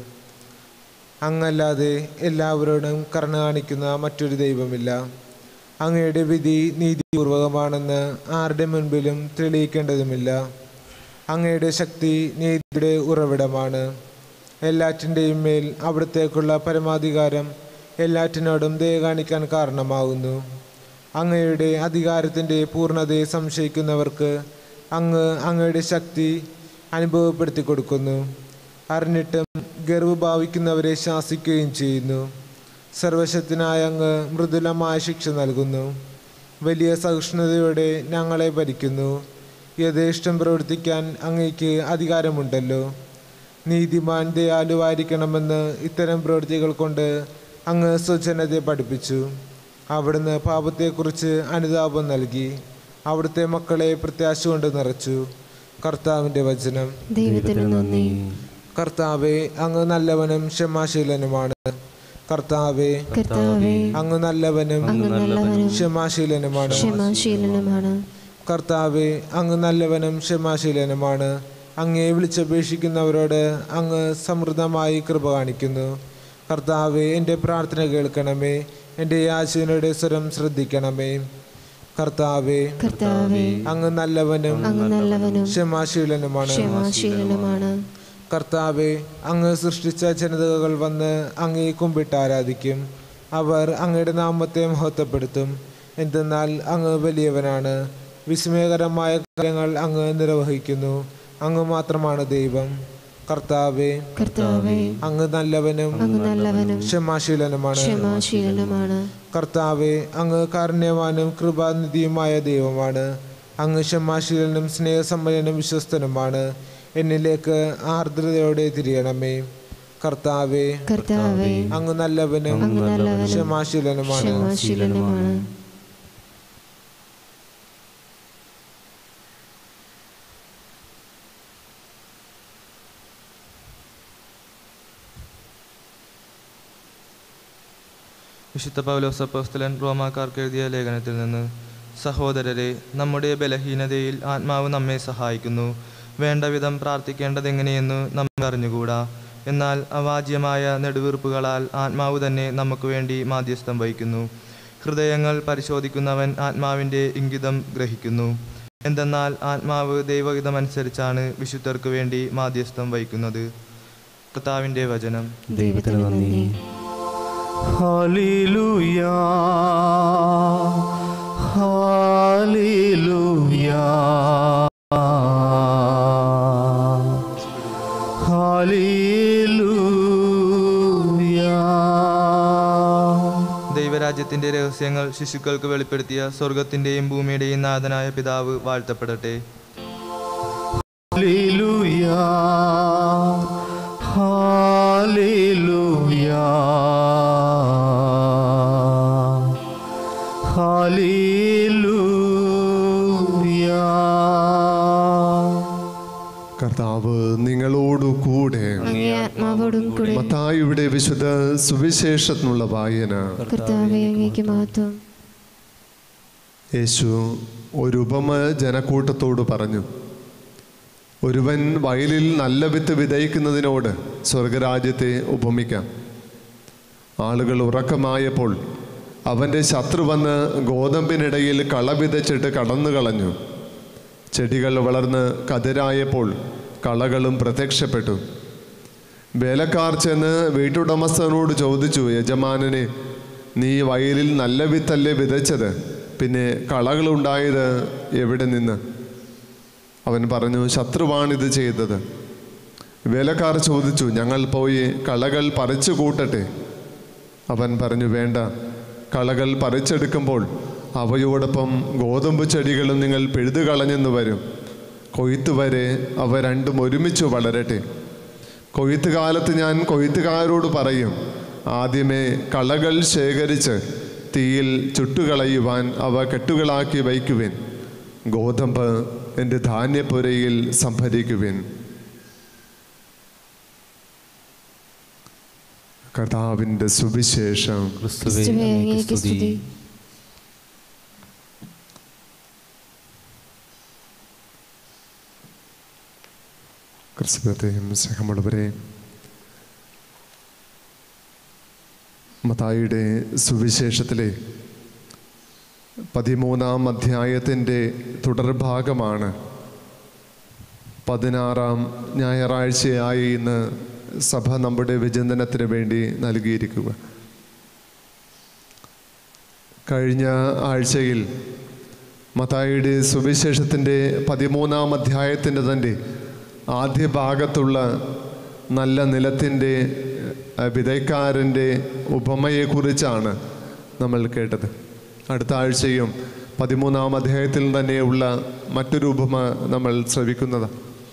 അങ്ങല്ലാതെ എല്ലാവരോടും കരുണ കാണിക്കുന്ന മറ്റൊരു ദൈവമില്ല. അങ്ങയുടെ വിധി നീതിപൂർവകമാണെന്ന് ആരുടെ മുൻപിലും തെളിയിക്കേണ്ടതുമില്ല. അങ്ങയുടെ ശക്തി നീതിയുടെ ഉറവിടമാണ്. എല്ലാറ്റിൻ്റെയും മേൽ അവിടത്തേക്കുള്ള പരമാധികാരം എല്ലാറ്റിനോടും ദയ കാണിക്കാൻ കാരണമാകുന്നു. അങ്ങയുടെ അധികാരത്തിൻ്റെ പൂർണ്ണതയെ സംശയിക്കുന്നവർക്ക് അങ്ങ് അങ്ങയുടെ ശക്തി അനുഭവപ്പെടുത്തി കൊടുക്കുന്നു. അറിഞ്ഞിട്ടും ഗർവ് ഭാവിക്കുന്നവരെ ശാസിക്കുകയും ചെയ്യുന്നു. സർവശക്തനായ അങ്ങ് മൃദുലമായ ശിക്ഷ നൽകുന്നു. വലിയ സഹിഷ്ണുതയോടെ ഞങ്ങളെ ഭരിക്കുന്നു. യഥേഷ്ടം പ്രവർത്തിക്കാൻ അങ്ങയ്ക്ക് അധികാരമുണ്ടല്ലോ. നീതിമാൻ ദയാലുവായിരിക്കണമെന്ന് ഇത്തരം പ്രവൃത്തികൾ കൊണ്ട് അങ്ങ് സ്വജനതയെ പഠിപ്പിച്ചു. അവിടുന്ന് പാപത്തെക്കുറിച്ച് അനുതാപം നൽകി. അവിടുത്തെ മക്കളെ പ്രത്യാശ കൊണ്ട് നിറച്ചു. കർത്താവിൻ്റെ വചനം. ദൈവത്തിന് നന്ദി. കർത്താവെ, അങ്ങ് നല്ലവനും ക്ഷമാശീലനുമാണ്. കർത്താവെ, കർത്താവേ, അങ്ങ് നല്ലവനും അങ്ങ് നല്ലവനും ക്ഷമാശീലനുമാണ്. ക്ഷമാശീലനുമാണ്. കർത്താവെ, അങ്ങ് നല്ലവനും ക്ഷമാശീലനുമാണ്. അങ്ങയെ വിളിച്ചപേക്ഷിക്കുന്നവരോട് അങ്ങ് സമൃദ്ധമായി കൃപ കാണിക്കുന്നു. കർത്താവെ, എൻ്റെ പ്രാർത്ഥന കേൾക്കണമേ. എൻ്റെ യാചനയുടെ സ്വരം ശ്രദ്ധിക്കണമേ. കർത്താവെ, കർത്താവേ, അങ്ങ് നല്ലവനും അങ്ങ് നല്ലവനും ക്ഷമാശീലനുമാണ്. ക്ഷമാശീലനുമാണ്. കർത്താവെ, അങ്ങ് സൃഷ്ടിച്ച ജനതകൾ വന്ന് അങ്ങയെ കുമ്പിട്ട് ആരാധിക്കും. അവർ അങ്ങയുടെ നാമത്തെ മഹത്വപ്പെടുത്തും. എന്തെന്നാൽ അങ്ങ് വലിയവനാണ്. വിസ്മയകരമായ കാര്യങ്ങൾ അങ്ങ് നിർവഹിക്കുന്നു. അങ്ങ് മാത്രമാണ് ദൈവം. കർത്താവെ, കർത്താവേ, അങ്ങ് നല്ലവനും അങ്ങ് നല്ലവനും ക്ഷമാശീലനുമാണ്. ക്ഷമാശീലനുമാണ്. കർത്താവെ, അങ്ങ് കാരുണ്യവാനും കൃപാനിധിയുമായ ദൈവമാണ്. അങ്ങ് ക്ഷമാശീലനും സ്നേഹസമ്പന്നനും വിശ്വസ്തനുമാണ്. എന്നിലേക്ക് ആർദ്രതയോടെ തിരിയണമേ. കർത്താവെ, കർത്താവേ, അങ്ങ് നല്ലവനും അങ്ങ് നല്ലവനും ക്ഷമാശീലനുമാണ്. ക്ഷമാശീലനുമാണ്. വിശുദ്ധ പൗലോസ് അപ്പോസ്തലൻ റോമാക്കാർക്ക് എഴുതിയ ലേഖനത്തിൽ നിന്ന്. സഹോദരരെ, നമ്മുടെ ബലഹീനതയിൽ ആത്മാവ് നമ്മെ സഹായിക്കുന്നു. വേണ്ട വിധം പ്രാർത്ഥിക്കേണ്ടതെങ്ങനെയെന്ന് നമ്മൾ അറിഞ്ഞുകൂടാ. എന്നാൽ അവാച്യമായ നെടുവീർപ്പുകളാൽ ആത്മാവ് തന്നെ നമുക്ക് വേണ്ടി മാധ്യസ്ഥം വഹിക്കുന്നു. ഹൃദയങ്ങൾ പരിശോധിക്കുന്നവൻ ആത്മാവിൻ്റെ ഇംഗിതം ഗ്രഹിക്കുന്നു. എന്തെന്നാൽ ആത്മാവ് ദൈവഹിതമനുസരിച്ചാണ് വിശുദ്ധർക്ക് വേണ്ടി മാധ്യസ്ഥം വഹിക്കുന്നത്. കർത്താവിൻ്റെ വചനം. ദൈവത്തിന് നന്ദി. Hallelujah, hallelujah, hallelujah. ദൈവരാജ്യത്തിൻ്റെ രഹസ്യങ്ങൾ ശിശുക്കൾക്ക് വെളിപ്പെടുത്തിയ സ്വർഗത്തിൻ്റെയും ഭൂമിയുടെയും നാഥനായ പിതാവ് വാഴ്ത്തപ്പെടട്ടെ. Hallelujah, hallelujah, hallelujah. കർത്താവ് നിങ്ങളോടു കൂടെ. അങ്ങേ ആത്മാവോടും കൂടെ. മത്തായിയുടെ വിശുദ്ധ സുവിശേഷത്തിനുള്ള വായന. കർത്താവേ, അങ്ങേക്ക് മഹത്വം. യേശു ഒരു ഉപമ ജനക്കൂട്ടത്തോട് പറഞ്ഞു. ഒരുവൻ വയലിൽ നല്ല വിത്ത് വിതയ്ക്കുന്നതിനോട് സ്വർഗരാജ്യത്തെ ഉപമിക്കാം. ആളുകൾ ഉറക്കമായപ്പോൾ അവൻ്റെ ശത്രു വന്ന് ഗോതമ്പിനിടയിൽ കള വിതച്ചിട്ട് കടന്നു കളഞ്ഞു. ചെടികൾ വളർന്ന് കതിരായപ്പോൾ കളകളും പ്രത്യക്ഷപ്പെട്ടു. വേലക്കാർ ചെന്ന് വീട്ടുടമസ്ഥനോട് ചോദിച്ചു, യജമാനനെ, നീ വയലിൽ നല്ല വിത്തല്ലേ വിതച്ചത്? പിന്നെ കളകളുണ്ടായത് എവിടെ നിന്ന്? അവൻ പറഞ്ഞു, ശത്രുവാണിത് ചെയ്തത്. വേലക്കാർ ചോദിച്ചു, ഞങ്ങൾ പോയി കളകൾ പറിച്ചു കൂട്ടട്ടെ? അവൻ പറഞ്ഞു, വേണ്ട. കളകൾ പറിച്ചെടുക്കുമ്പോൾ അവയോടൊപ്പം ഗോതമ്പ് ചെടികളും നിങ്ങൾ പിഴുതു കളഞ്ഞെന്ന് വരും. കൊയ്ത്ത് വരെ അവ രണ്ടും ഒരുമിച്ച് വളരട്ടെ. കൊയ്ത്ത് കാലത്ത് ഞാൻ കൊയ്ത്തുകാരോട് പറയും, ആദ്യമേ കളകൾ ശേഖരിച്ച് തീയിൽ ചുട്ടുകളയുവാൻ അവ കെട്ടുകളാക്കി വയ്ക്കുവിൻ. ഗോതമ്പ് എൻ്റെ ധാന്യപ്പുരയിൽ സംഭരിക്കുവിൻ. കർത്താവിൻ്റെ സുവിശേഷം. ക്രിസ്തുവേ ക്രിസ്തുവേ, അങ്ങേക്ക് അങ്ങേക്ക് സ്തുതി. സ്തുതി. ക്രിസ്തുവേയും സ്നേഹമുള്ളവരെ, മത്തായിയുടെ സുവിശേഷത്തിലെ പതിമൂന്നാം അധ്യായത്തിൻ്റെ തുടർഭാഗമാണ് പതിനാറാം ഞായറാഴ്ചയായി ഇന്ന് സഭ നമ്മുടെ വിചിന്തനത്തിന് വേണ്ടി നൽകിയിരിക്കുക. കഴിഞ്ഞ ആഴ്ചയിൽ മത്തായിയുടെ സുവിശേഷത്തിൻ്റെ പതിമൂന്നാം അധ്യായത്തിൻ്റെ തന്നെ ആദ്യ ഭാഗത്തുള്ള നല്ല നിലത്തിൻ്റെ വിതയ്ക്കാരൻ്റെ ഉപമയെക്കുറിച്ചാണ് നമ്മൾ കേട്ടത്. അടുത്ത ആഴ്ചയും പതിമൂന്നാം അധ്യായത്തിൽ തന്നെയുള്ള മറ്റൊരു ഉപമ നമ്മൾ ശ്രവിക്കുന്നത്.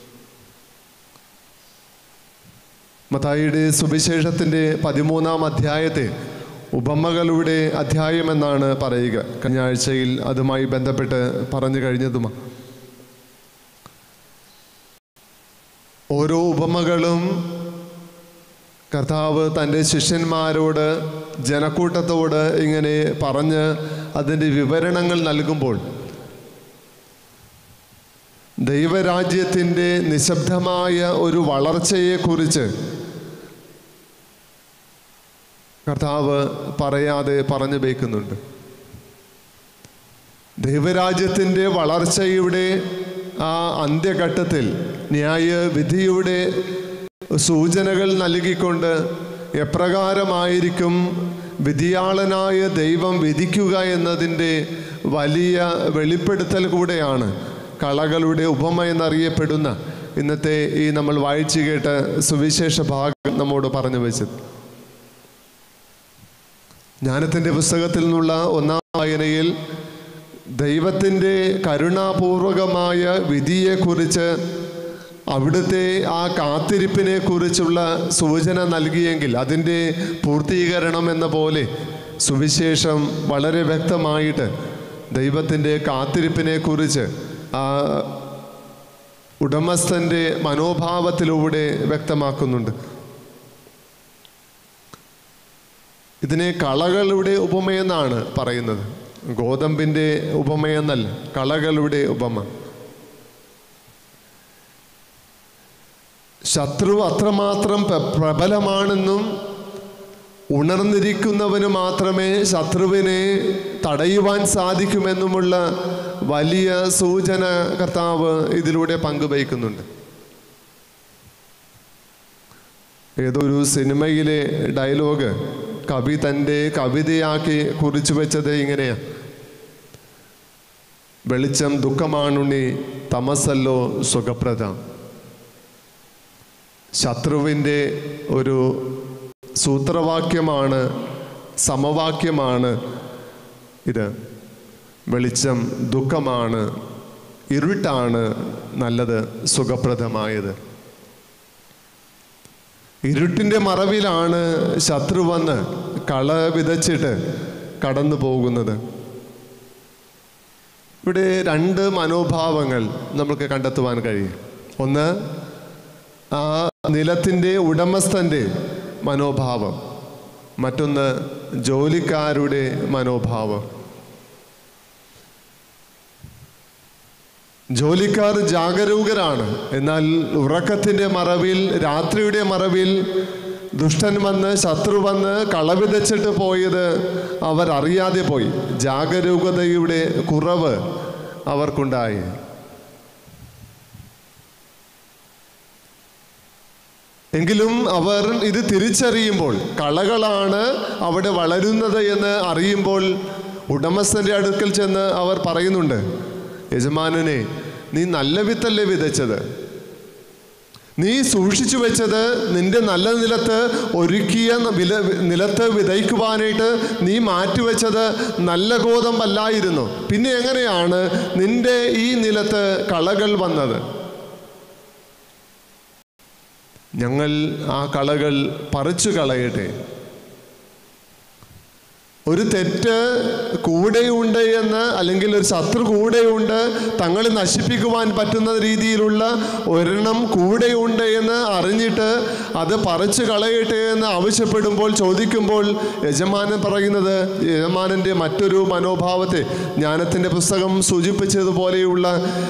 മത്തായിയുടെ സുവിശേഷത്തിൻ്റെ പതിമൂന്നാം അധ്യായത്തെ ഉപമകളുടെ അധ്യായം എന്നാണ് പറയുക. കഴിഞ്ഞ ആഴ്ചയിൽ അതുമായി ബന്ധപ്പെട്ട് പറഞ്ഞു കഴിഞ്ഞതുമാണ്. ഓരോ ഉപമകളും കർത്താവ് തൻ്റെ ശിഷ്യന്മാരോട്, ജനക്കൂട്ടത്തോട് ഇങ്ങനെ പറഞ്ഞ് അതിൻ്റെ വിവരണങ്ങൾ നൽകുമ്പോൾ ദൈവരാജ്യത്തിൻ്റെ നിശബ്ദമായ ഒരു വളർച്ചയെക്കുറിച്ച് കർത്താവ് പറയാതെ പറഞ്ഞു വയ്ക്കുന്നുണ്ട്. ദൈവരാജ്യത്തിൻ്റെ വളർച്ചയുടെ ആ അന്ത്യഘട്ടത്തിൽ ന്യായ വിധിയുടെ സൂചനകൾ നൽകിക്കൊണ്ട് എപ്രകാരമായിരിക്കും വിധിയാളനായ ദൈവം വിധിക്കുക എന്നതിൻ്റെ വലിയ വെളിപ്പെടുത്തൽ കൂടെയാണ് കളകളുടെ ഉപമ എന്നറിയപ്പെടുന്ന ഇന്നത്തെ ഈ നമ്മൾ വായിച്ചു കേട്ട സുവിശേഷ ഭാഗം നമ്മോട് പറഞ്ഞു വെച്ചത്. ജ്ഞാനത്തിൻ്റെ പുസ്തകത്തിൽ നിന്നുള്ള ഒന്നാം വായനയിൽ ദൈവത്തിൻ്റെ കരുണാപൂർവകമായ വിധിയെക്കുറിച്ച്, അവിടുത്തെ ആ കാത്തിരിപ്പിനെ കുറിച്ചുള്ള സൂചന നൽകിയെങ്കിൽ അതിൻ്റെ പൂർത്തീകരണം എന്ന പോലെ സുവിശേഷം വളരെ വ്യക്തമായിട്ട് ദൈവത്തിൻ്റെ കാത്തിരിപ്പിനെ കുറിച്ച് ആ ഉടമസ്ഥൻ്റെ മനോഭാവത്തിലൂടെ വ്യക്തമാക്കുന്നുണ്ട്. ഇതിനെ കളകളുടെ ഉപമയെന്നാണ് പറയുന്നത്. ഗോതമ്പിൻ്റെ ഉപമയെന്നല്ല, കളകളുടെ ഉപമ. ശത്രു അത്രമാത്രം പ്രബലമാണെന്നും ഉണർന്നിരിക്കുന്നവന് മാത്രമേ ശത്രുവിനെ തടയുവാൻ സാധിക്കുമെന്നുമുള്ള വലിയ സൂചന കർത്താവ് ഇതിലൂടെ പങ്കുവയ്ക്കുന്നുണ്ട്. ഏതൊരു സിനിമയിലെ ഡയലോഗ് കവി തൻ്റെ കവിതയാക്കി കുറിച്ചു വെച്ചത് ഇങ്ങനെയാണ്: വെളിച്ചം ദുഃഖമാണുണ്ണി, തമസല്ലോ സുഖപ്രദം. ശത്രുവിൻ്റെ ഒരു സൂത്രവാക്യമാണ്, സമവാക്യമാണ് ഇത്. വെളിച്ചം ദുഃഖമാണ്, ഇരുട്ടാണ് നല്ലത്, സുഖപ്രദമായത്. ഇരുട്ടിൻ്റെ മറവിലാണ് ശത്രു വന്ന് കള വിതച്ചിട്ട് കടന്നു പോകുന്നത്. ഇവിടെ രണ്ട് മനോഭാവങ്ങൾ നമുക്ക് കണ്ടെത്തുവാൻ കഴിയും. ഒന്ന്, ആ നിലത്തിൻ്റെ ഉടമസ്ഥൻ്റെ മനോഭാവം. മറ്റൊന്ന്, ജോലിക്കാരുടെ മനോഭാവം. ജോലിക്കാർ ജാഗരൂകരാണ്. എന്നാൽ ഉറക്കത്തിൻ്റെ മറവിൽ, രാത്രിയുടെ മറവിൽ ദുഷ്ടൻ വന്ന്, ശത്രു വന്ന് കളവിതച്ചിട്ട് പോയത് അവരറിയാതെ പോയി. ജാഗരൂകതയുടെ കുറവ് അവർക്കുണ്ടായി. എങ്കിലും അവർ ഇത് തിരിച്ചറിയുമ്പോൾ, കളകളാണ് അവിടെ വളരുന്നത് എന്ന് അറിയുമ്പോൾ ഉടമസ്ഥൻ്റെ അടുക്കൽ ചെന്ന് അവർ പറയുന്നുണ്ട്: യജമാനനെ, നീ നല്ല വിത്തല്ലേ വിതച്ചത്? നീ സൂക്ഷിച്ചു വെച്ചത് നിന്റെ നല്ല നിലത്ത്, ഒരുക്കിയ വില നിലത്ത് വിതയ്ക്കുവാനായിട്ട് നീ മാറ്റിവെച്ചത് നല്ല ഗോതമ്പല്ലായിരുന്നു. പിന്നെ എങ്ങനെയാണ് നിന്റെ ഈ നിലത്ത് കളകൾ വന്നത്? ഞങ്ങൾ ആ കളകൾ പറിച്ചു കളയട്ടെ. ഒരു തെറ്റ് കൂടെയുണ്ട് എന്ന്, അല്ലെങ്കിൽ ഒരു ശത്രു കൂടെയുണ്ട്, തങ്ങളെ നശിപ്പിക്കുവാൻ പറ്റുന്ന രീതിയിലുള്ള ഒരെണ്ണം കൂടെയുണ്ട് എന്ന് അറിഞ്ഞിട്ട് അത് പറിച്ചു കളയട്ടെ എന്ന് ആവശ്യപ്പെടുമ്പോൾ, ചോദിക്കുമ്പോൾ യജമാനൻ പറയുന്നത്, യജമാനൻ്റെ മറ്റൊരു മനോഭാവത്തെ ജ്ഞാനത്തിൻ്റെ പുസ്തകം സൂചിപ്പിച്ചതുപോലെയുള്ള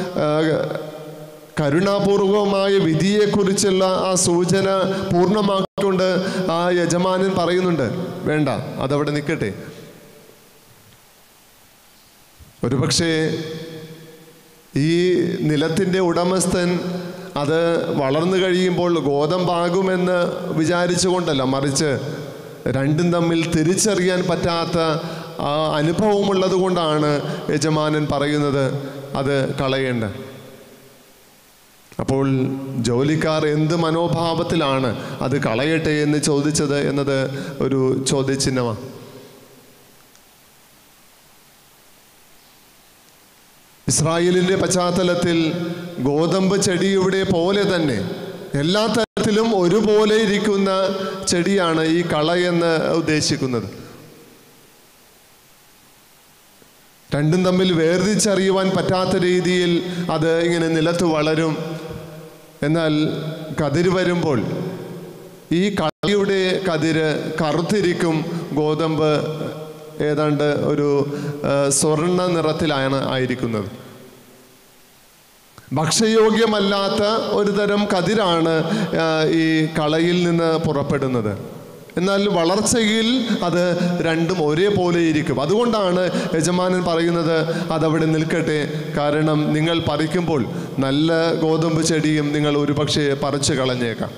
കരുണാപൂർവമായ വിധിയെക്കുറിച്ചുള്ള ആ സൂചന പൂർണ്ണമാക്കിക്കൊണ്ട് ആ യജമാനൻ പറയുന്നുണ്ട്, വേണ്ട, അതവിടെ നിൽക്കട്ടെ. ഒരുപക്ഷെ ഈ നിലത്തിൻ്റെ ഉടമസ്ഥൻ അത് വളർന്നു കഴിയുമ്പോൾ ഗോതമ്പാകുമെന്ന് വിചാരിച്ചുകൊണ്ടല്ല, മറിച്ച് രണ്ടും തമ്മിൽ തിരിച്ചറിയാൻ പറ്റാത്ത ആ അനുഭവമുള്ളത് കൊണ്ടാണ് യജമാനൻ പറയുന്നത് അത് കളയേണ്ട. അപ്പോൾ ജോലിക്കാർ എന്ത് മനോഭാവത്തിലാണ് അത് കളയട്ടെ എന്ന് ചോദിച്ചത് എന്നത് ഒരു ചോദ്യചിഹ്നമാണ്. ഇസ്രായേലിൻ്റെ പശ്ചാത്തലത്തിൽ ഗോതമ്പ് ചെടിയുടെ പോലെ തന്നെ എല്ലാ തരത്തിലും ഒരുപോലെ ഇരിക്കുന്ന ചെടിയാണ് ഈ കളയെന്ന് ഉദ്ദേശിക്കുന്നത്. രണ്ടും തമ്മിൽ വേർതിരിച്ചറിയുവാൻ പറ്റാത്ത രീതിയിൽ അത് ഇങ്ങനെ നിലത്ത് വളരും. എന്നാൽ കതിര് വരുമ്പോൾ ഈ കളയുടെ കതിര് കറുത്തിരിക്കും, ഗോതമ്പ് ഏതാണ്ട് ഒരു സ്വർണ്ണ നിറത്തിലാണ് ആയിരിക്കുന്നത്. ഭക്ഷ്യയോഗ്യമല്ലാത്ത ഒരു തരം കതിരാണ് ഈ കളയിൽ നിന്ന് പുറപ്പെടുന്നത്. എന്നാൽ വളർച്ചയിൽ അത് രണ്ടും ഒരേപോലെ ഇരിക്കും. അതുകൊണ്ടാണ് യജമാനൻ പറയുന്നത് അതവിടെ നിൽക്കട്ടെ. കാരണം നിങ്ങൾ പറിക്കുമ്പോൾ നല്ല ഗോതമ്പ് ചെടിയും നിങ്ങൾ ഒരുപക്ഷെ പറിച്ചു കളഞ്ഞേക്കാം.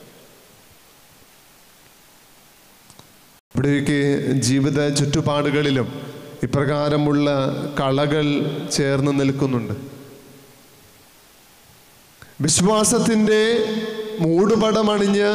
ഇവിടേക്ക് ജീവിത ചുറ്റുപാടുകളിലും ഇപ്രകാരമുള്ള കളകൾ ചേർന്ന് നിൽക്കുന്നുണ്ട്. വിശ്വാസത്തിൻ്റെ മൂടുപടമണിഞ്ഞ്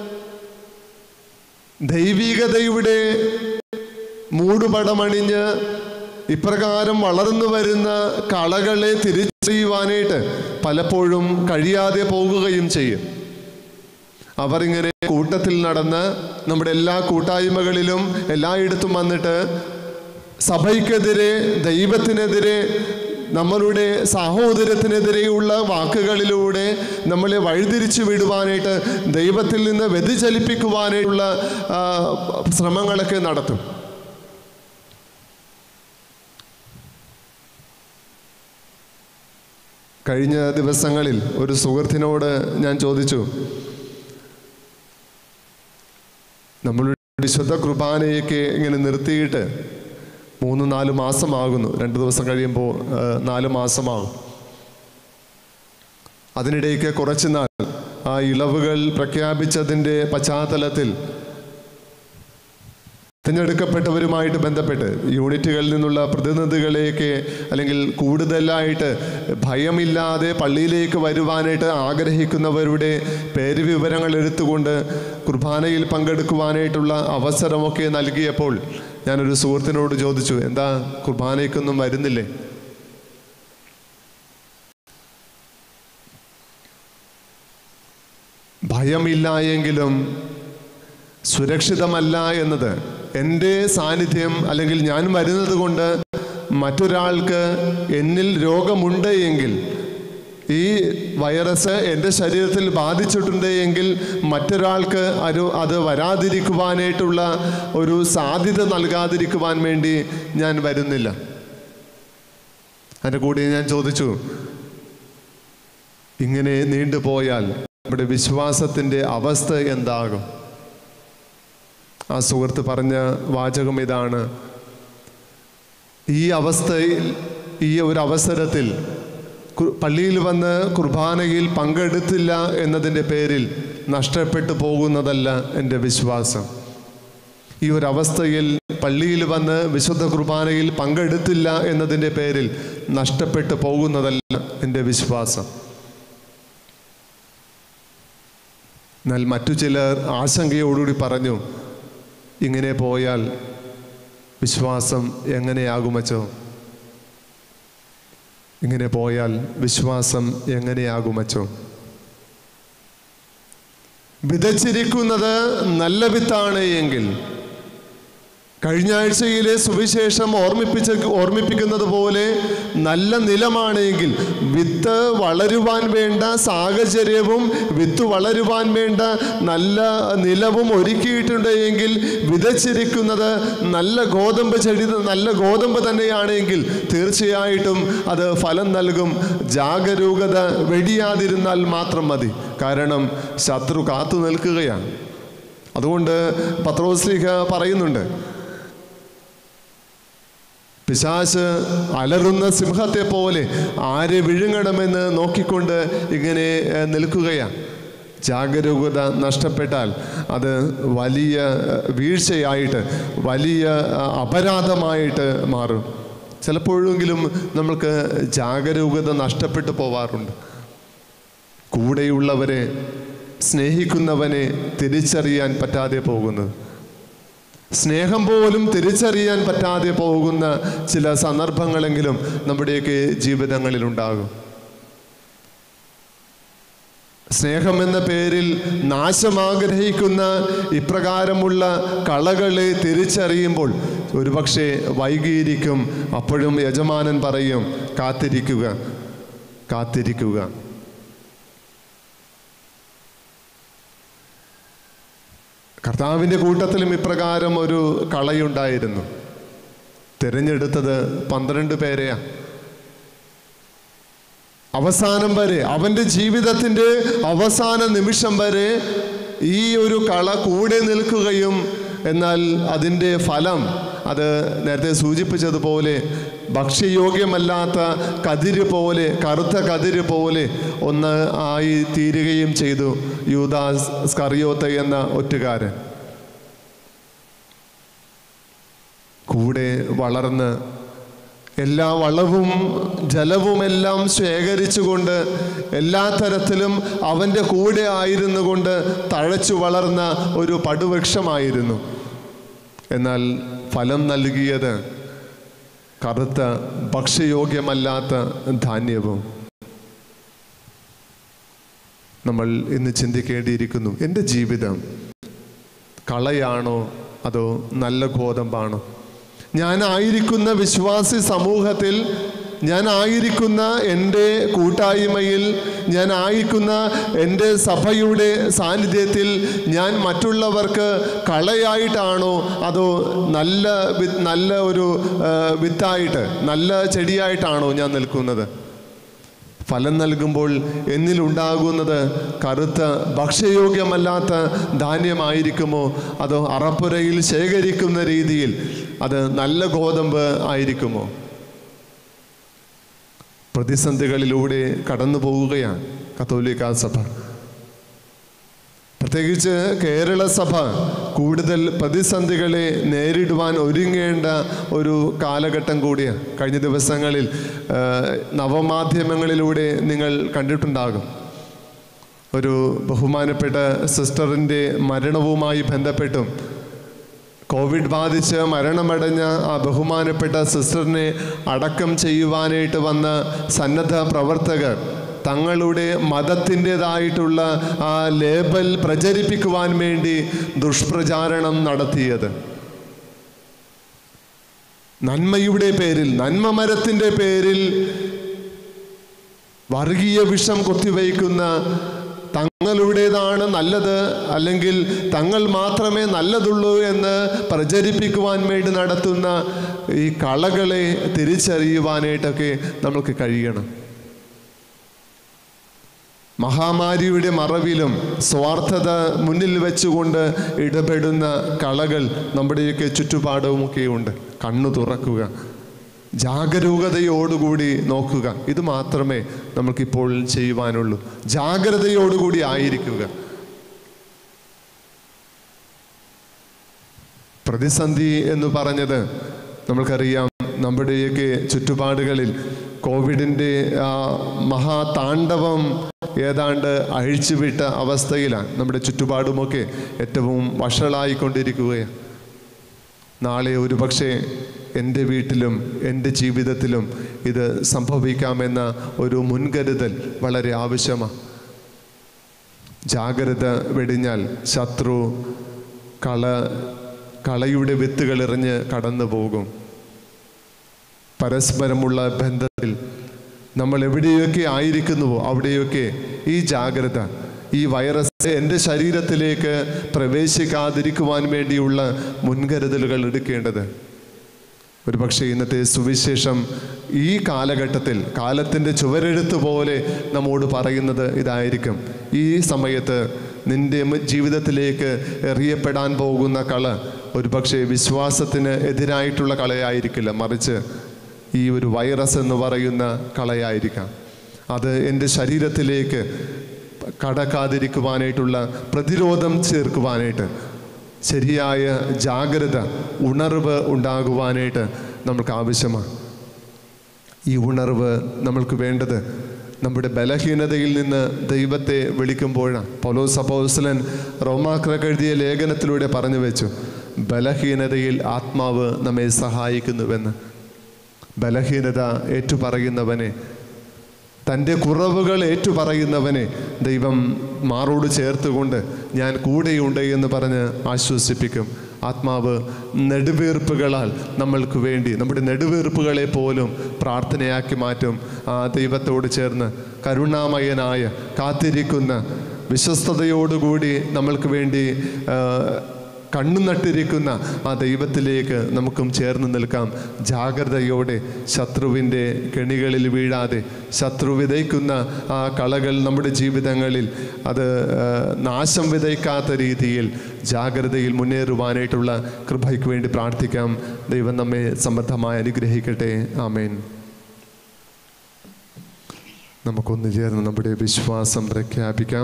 ദൈവികതയുടെ മൂടുപടമണിഞ്ഞ് ഇപ്രകാരം വളർന്നു വരുന്ന കളകളെ തിരിച്ചറിയുവാനായിട്ട് പലപ്പോഴും കഴിയാതെ പോകുകയും ചെയ്യും. അവർ ഇങ്ങനെ കൂട്ടത്തിൽ നടന്ന് നമ്മുടെ എല്ലാ കൂട്ടായ്മകളിലും എല്ലായിടത്തും വന്നിട്ട് സഭയ്ക്കെതിരെ, ദൈവത്തിനെതിരെ, നമ്മളുടെ സഹോദരത്തിനെതിരെയുള്ള വാക്കുകളിലൂടെ നമ്മളെ വഴിതിരിച്ചു വിടുവാനായിട്ട്, ദൈവത്തിൽ നിന്ന് വ്യതിചലിപ്പിക്കുവാനായിട്ടുള്ള ശ്രമങ്ങളൊക്കെ നടത്തും. കഴിഞ്ഞ ദിവസങ്ങളിൽ ഒരു സുഹൃത്തിനോട് ഞാൻ ചോദിച്ചു, നമ്മളുടെ വിശുദ്ധ കുർബാനയൊക്കെ ഇങ്ങനെ നിർത്തിയിട്ട് മൂന്ന് നാല് മാസമാകുന്നു, രണ്ട് ദിവസം കഴിയുമ്പോൾ നാല് മാസമാകും. അതിനിടയ്ക്ക് കുറച്ച് നാൾ ആ ഇളവുകൾ പ്രഖ്യാപിച്ചതിൻ്റെ പശ്ചാത്തലത്തിൽ തിരഞ്ഞെടുക്കപ്പെട്ടവരുമായിട്ട് ബന്ധപ്പെട്ട് യൂണിറ്റുകളിൽ നിന്നുള്ള പ്രതിനിധികളെയൊക്കെ, അല്ലെങ്കിൽ കൂടുതലായിട്ട് ഭയമില്ലാതെ പള്ളിയിലേക്ക് വരുവാനായിട്ട് ആഗ്രഹിക്കുന്നവരുടെ പേര് വിവരങ്ങൾ എടുത്തുകൊണ്ട് കുർബാനയിൽ പങ്കെടുക്കുവാനായിട്ടുള്ള അവസരമൊക്കെ നൽകിയപ്പോൾ ഞാനൊരു സുഹൃത്തിനോട് ചോദിച്ചു, എന്താ കുർബാനയ്ക്കൊന്നും വരുന്നില്ലേ? ഭയമില്ല എങ്കിലും സുരക്ഷിതമല്ല എന്നത്, എൻ്റെ സാന്നിധ്യം അല്ലെങ്കിൽ ഞാൻ വരുന്നത് കൊണ്ട് മറ്റൊരാൾക്ക് എന്നിൽ രോഗമുണ്ട് എങ്കിൽ, ഈ വൈറസ് എൻ്റെ ശരീരത്തിൽ ബാധിച്ചിട്ടുണ്ട് എങ്കിൽ മറ്റൊരാൾക്ക് ഒരു അത് വരാതിരിക്കുവാനായിട്ടുള്ള ഒരു സാധ്യത നൽകാതിരിക്കുവാൻ വേണ്ടി ഞാൻ വരുന്നില്ല. അതിൻ്റെ കൂടെ ഞാൻ ചോദിച്ചു, ഇങ്ങനെ നീണ്ടുപോയാൽ നമ്മുടെ വിശ്വാസത്തിൻ്റെ അവസ്ഥ എന്താകും? ആ സുഹൃത്ത് പറഞ്ഞ വാചകം ഇതാണ്, ഈ അവസ്ഥയിൽ, ഈ ഒരു അവസരത്തിൽ പള്ളിയിൽ വന്ന് കുർബാനയിൽ പങ്കെടുത്തില്ല എന്നതിൻ്റെ പേരിൽ നഷ്ടപ്പെട്ടു പോകുന്നതല്ല എൻ്റെ വിശ്വാസം. ഈ ഒരു അവസ്ഥയിൽ പള്ളിയിൽ വന്ന് വിശുദ്ധ കുർബാനയിൽ പങ്കെടുത്തില്ല എന്നതിൻ്റെ പേരിൽ നഷ്ടപ്പെട്ടു പോകുന്നതല്ല എൻ്റെ വിശ്വാസം. എന്നാൽ മറ്റു ചിലർ ആശങ്കയോടുകൂടി പറഞ്ഞു, ഇങ്ങനെ പോയാൽ വിശ്വാസം എങ്ങനെയാകുമച്ചോ? ഇങ്ങനെ പോയാൽ വിശ്വാസം എങ്ങനെയാകുമച്ചോ? വിതച്ചിരിക്കുന്നത് നല്ല വിത്താണ് എങ്കിൽ കഴിഞ്ഞ ആഴ്ചയിലെ സുവിശേഷം ഓർമ്മിപ്പിച്ച ഓർമ്മിപ്പിക്കുന്നത് പോലെ നല്ല നിലമാണെങ്കിൽ വിത്ത് വളരുവാൻ വേണ്ട സാഹചര്യവും വിത്ത് വളരുവാൻ വേണ്ട നല്ല നിലവും ഒരുക്കിയിട്ടുണ്ട് എങ്കിൽ വിതച്ചിരിക്കുന്നത് നല്ല ഗോതമ്പ് ചെടി നല്ല ഗോതമ്പ് തന്നെയാണെങ്കിൽ തീർച്ചയായിട്ടും അത് ഫലം നൽകും. ജാഗരൂകത വെടിയാതിരുന്നാൽ മാത്രം മതി. കാരണം ശത്രു കാത്തു നിൽക്കുകയാണ്. അതുകൊണ്ട് പത്രോസ്ലീഹ പറയുന്നുണ്ട്, പിശാച് അലറുന്ന സിംഹത്തെ പോലെ ആരെ വിഴുങ്ങണമെന്ന് നോക്കിക്കൊണ്ട് ഇങ്ങനെ നിൽക്കുകയാണ്. ജാഗരൂകത നഷ്ടപ്പെട്ടാൽ അത് വലിയ വീഴ്ചയായിട്ട് വലിയ അപരാധമായിട്ട് മാറും. ചിലപ്പോഴെങ്കിലും നമ്മൾക്ക് ജാഗരൂകത നഷ്ടപ്പെട്ടു പോവാറുണ്ട്. കൂടെയുള്ളവരെ സ്നേഹിക്കുന്നവനെ തിരിച്ചറിയാൻ പറ്റാതെ പോകുന്നത്, സ്നേഹം പോലും തിരിച്ചറിയാൻ പറ്റാതെ പോകുന്ന ചില സന്ദർഭങ്ങളെങ്കിലും നമ്മുടെയൊക്കെ ജീവിതങ്ങളിലുണ്ടാകും. സ്നേഹം എന്ന പേരിൽ നാശം ആഗ്രഹിക്കുന്ന ഇപ്രകാരമുള്ള കളകളെ തിരിച്ചറിയുമ്പോൾ ഒരുപക്ഷെ വൈകിയിരിക്കും. അപ്പോഴും യജമാനൻ പറയും, കാത്തിരിക്കുക കാത്തിരിക്കുക. കർത്താവിൻ്റെ കൂട്ടത്തിലും ഇപ്രകാരം ഒരു കളയുണ്ടായിരുന്നു. തിരഞ്ഞെടുത്തത് പന്ത്രണ്ട് പേരെയാണ്. അവസാനം വരെ, അവൻ്റെ ജീവിതത്തിൻ്റെ അവസാന നിമിഷം വരെ ഈ ഒരു കള കൂടെ നിൽക്കുകയും എന്നാൽ അതിൻ്റെ ഫലം അത് നേരത്തെ സൂചിപ്പിച്ചതുപോലെ ഭക്ഷ്യയോഗ്യമല്ലാത്ത കതിര് പോലെ, കറുത്ത കതിര് പോലെ ഒന്ന് ആയി തീരുകയും ചെയ്തു യൂദാസ് സ്കറിയോത്ത എന്ന ഒറ്റുകാരൻ. കൂടെ വളർന്ന് എല്ലാ വളവും ജലവുമെല്ലാം ശേഖരിച്ചുകൊണ്ട് എല്ലാ തരത്തിലും അവൻ്റെ കൂടെ ആയിരുന്നു കൊണ്ട് തഴച്ചു വളർന്ന ഒരു പടുവൃക്ഷമായിരുന്നു. എന്നാൽ ഫലം നൽകിയത് കറുത്ത ഭക്ഷ്യയോഗ്യമല്ലാത്ത ധാന്യവും. നമ്മൾ ഇന്ന് ചിന്തിക്കേണ്ടിയിരിക്കുന്നു, എൻ്റെ ജീവിതം കളയാണോ അതോ നല്ല ഗോതമ്പാണോ? ഞാനായിരിക്കുന്ന വിശ്വാസി സമൂഹത്തിൽ, ഞാനായിരിക്കുന്ന എൻ്റെ കൂട്ടായ്മയിൽ, ഞാനായിരിക്കുന്ന എൻ്റെ സഭയുടെ സാന്നിധ്യത്തിൽ ഞാൻ മറ്റുള്ളവർക്ക് കളയായിട്ടാണോ അതോ നല്ല നല്ല ഒരു വിത്തായിട്ട്, നല്ല ചെടിയായിട്ടാണോ ഞാൻ നിൽക്കുന്നത്? ഫലം നൽകുമ്പോൾ എന്നിലുണ്ടാകുന്നത് കറുത്ത ഭക്ഷ്യയോഗ്യമല്ലാത്ത ധാന്യമായിരിക്കുമോ അതോ അറപ്പുരയിൽ ശേഖരിക്കുന്ന രീതിയിൽ അത് നല്ല ഗോതമ്പ് ആയിരിക്കുമോ? പ്രതിസന്ധികളിലൂടെ കടന്നു പോവുകയാണ് കത്തോലിക്കാ സഭ. പ്രത്യേകിച്ച് കേരള സഭ കൂടുതൽ പ്രതിസന്ധികളെ നേരിടുവാൻ ഒരുങ്ങേണ്ട ഒരു കാലഘട്ടം കൂടിയാണ്. കഴിഞ്ഞ ദിവസങ്ങളിൽ നവമാധ്യമങ്ങളിലൂടെ നിങ്ങൾ കണ്ടിട്ടുണ്ടാകും, ഒരു ബഹുമാനപ്പെട്ട സിസ്റ്ററിൻ്റെ മരണവുമായി ബന്ധപ്പെട്ടും കോവിഡ് ബാധിച്ച് മരണമടഞ്ഞ ആ ബഹുമാനപ്പെട്ട സിസ്റ്ററിനെ അടക്കം ചെയ്യുവാനായിട്ട് വന്ന സന്നദ്ധ പ്രവർത്തകർ തങ്ങളുടെ മതത്തിൻ്റെതായിട്ടുള്ള ആ ലേബൽ പ്രചരിപ്പിക്കുവാൻ വേണ്ടി ദുഷ്പ്രചാരണം നടത്തിയത്. നന്മയുടെ പേരിൽ, നന്മ മരത്തിൻ്റെ പേരിൽ വർഗീയ വിഷം കുത്തിവയ്ക്കുന്ന, തങ്ങളുടേതാണ് നല്ലത് അല്ലെങ്കിൽ തങ്ങൾ മാത്രമേ നല്ലതുള്ളൂ എന്ന് പ്രചരിപ്പിക്കുവാൻ വേണ്ടി നടത്തുന്ന ഈ കളകളെ തിരിച്ചറിയുവാനായിട്ടൊക്കെ നമുക്ക് കഴിയണം. മഹാമാരിയുടെ മറവിലും സ്വാർത്ഥത മുന്നിൽ വെച്ചുകൊണ്ട് ഇടപെടുന്ന കളകൾ നമ്മുടെയൊക്കെ ചുറ്റുപാടുമൊക്കെ ഉണ്ട്. കണ്ണു തുറക്കുക, ജാഗരൂകതയോടുകൂടി നോക്കുക. ഇത് മാത്രമേ നമുക്കിപ്പോൾ ചെയ്യുവാനുള്ളൂ. ജാഗ്രതയോടുകൂടി ആയിരിക്കുക. പ്രതിസന്ധി എന്ന് പറഞ്ഞത് നമ്മൾക്കറിയാം, നമ്മുടെയൊക്കെ ചുറ്റുപാടുകളിൽ കോവിഡിൻ്റെ ആ മഹാതാണ്ഡവം ഏതാണ്ട് അഴിച്ചുവിട്ട അവസ്ഥയിലാണ്. നമ്മുടെ ചുറ്റുപാടുമൊക്കെ ഏറ്റവും വഷളായിക്കൊണ്ടിരിക്കുകയാണ്. നാളെ ഒരു പക്ഷേ എൻ്റെ വീട്ടിലും എൻ്റെ ജീവിതത്തിലും ഇത് സംഭവിക്കാമെന്ന ഒരു മുൻകരുതൽ വളരെ ആവശ്യമാണ്. ജാഗ്രത വെടിഞ്ഞാൽ ശത്രു കള കളയുടെ വിത്തുകൾ എറിഞ്ഞ് കടന്നു പോകും. പരസ്പരമുള്ള ബന്ധത്തിൽ നമ്മൾ എവിടെയൊക്കെ ആയിരിക്കുന്നുവോ അവിടെയൊക്കെ ഈ ജാഗ്രത, ഈ വൈറസ് എൻ്റെ ശരീരത്തിലേക്ക് പ്രവേശിക്കാതിരിക്കുവാൻ വേണ്ടിയുള്ള മുൻകരുതലുകൾ എടുക്കേണ്ടത്. ഒരു പക്ഷേ ഇന്നത്തെ സുവിശേഷം ഈ കാലഘട്ടത്തിൽ കാലത്തിൻ്റെ ചുവരെഴുത്ത് പോലെ നമ്മോട് പറയുന്നത് ഇതായിരിക്കും. ഈ സമയത്ത് നിൻ്റെ ജീവിതത്തിലേക്ക് എറിയപ്പെടാൻ പോകുന്ന കള ഒരു പക്ഷേ വിശ്വാസത്തിന് എതിരായിട്ടുള്ള കളയായിരിക്കില്ല, മറിച്ച് ഈ ഒരു വൈറസ് എന്ന് പറയുന്ന കളയായിരിക്കാം. അത് എൻ്റെ ശരീരത്തിലേക്ക് കടക്കാതിരിക്കുവാനായിട്ടുള്ള പ്രതിരോധം ചേർക്കുവാനായിട്ട്, ശരിയായ ജാഗ്രത, ഉണർവ് ഉണ്ടാകുവാനായിട്ട് നമ്മൾക്ക് ആവശ്യമാണ്. ഈ ഉണർവ് നമ്മൾക്ക് വേണ്ടത് നമ്മുടെ ബലഹീനതയിൽ നിന്ന് ദൈവത്തെ വിളിക്കുമ്പോഴാണ്. പൗലോസ് അപ്പോസ്തലൻ റോമാക്കാർക്ക് എഴുതിയ ലേഖനത്തിലൂടെ പറഞ്ഞു വെച്ചു, ബലഹീനതയിൽ ആത്മാവ് നമ്മെ സഹായിക്കുന്നുവെന്ന്. ബലഹീനത ഏറ്റുപറയുന്നവനെ, തൻ്റെ കുറവുകൾ ഏറ്റുപറയുന്നവനെ ദൈവം മാറോട് ചേർത്തുകൊണ്ട് ഞാൻ കൂടെയുണ്ട് എന്ന് പറഞ്ഞ് ആശ്വസിപ്പിക്കും. ആത്മാവ് നെടുവീർപ്പുകളാൽ നമ്മൾക്ക് വേണ്ടി നമ്മുടെ നെടുവീർപ്പുകളെ പോലും പ്രാർത്ഥനയാക്കി മാറ്റും. ആ ദൈവത്തോട് ചേർന്ന് കരുണാമയനായ, കാത്തിരിക്കുന്ന, വിശ്വസ്തയോടുകൂടി നമ്മൾക്ക് വേണ്ടി കണ്ണു നട്ടിരിക്കുന്ന ആ ദൈവത്തിലേക്ക് നമുക്കും ചേർന്ന് നിൽക്കാം. ജാഗ്രതയോടെ ശത്രുവിൻ്റെ കെണികളിൽ വീഴാതെ, ശത്രു വിതയ്ക്കുന്ന ആ കളകൾ നമ്മുടെ ജീവിതങ്ങളിൽ അത് നാശം വിതയ്ക്കാത്ത രീതിയിൽ ജാഗ്രതയിൽ മുന്നേറുവാനായിട്ടുള്ള കൃപയ്ക്ക് വേണ്ടി പ്രാർത്ഥിക്കാം. ദൈവം നമ്മെ സമൃദ്ധമായി അനുഗ്രഹിക്കട്ടെ. ആമേൻ. നമുക്കൊന്ന് ചേർന്ന് നമ്മുടെ വിശ്വാസം പ്രഖ്യാപിക്കാം.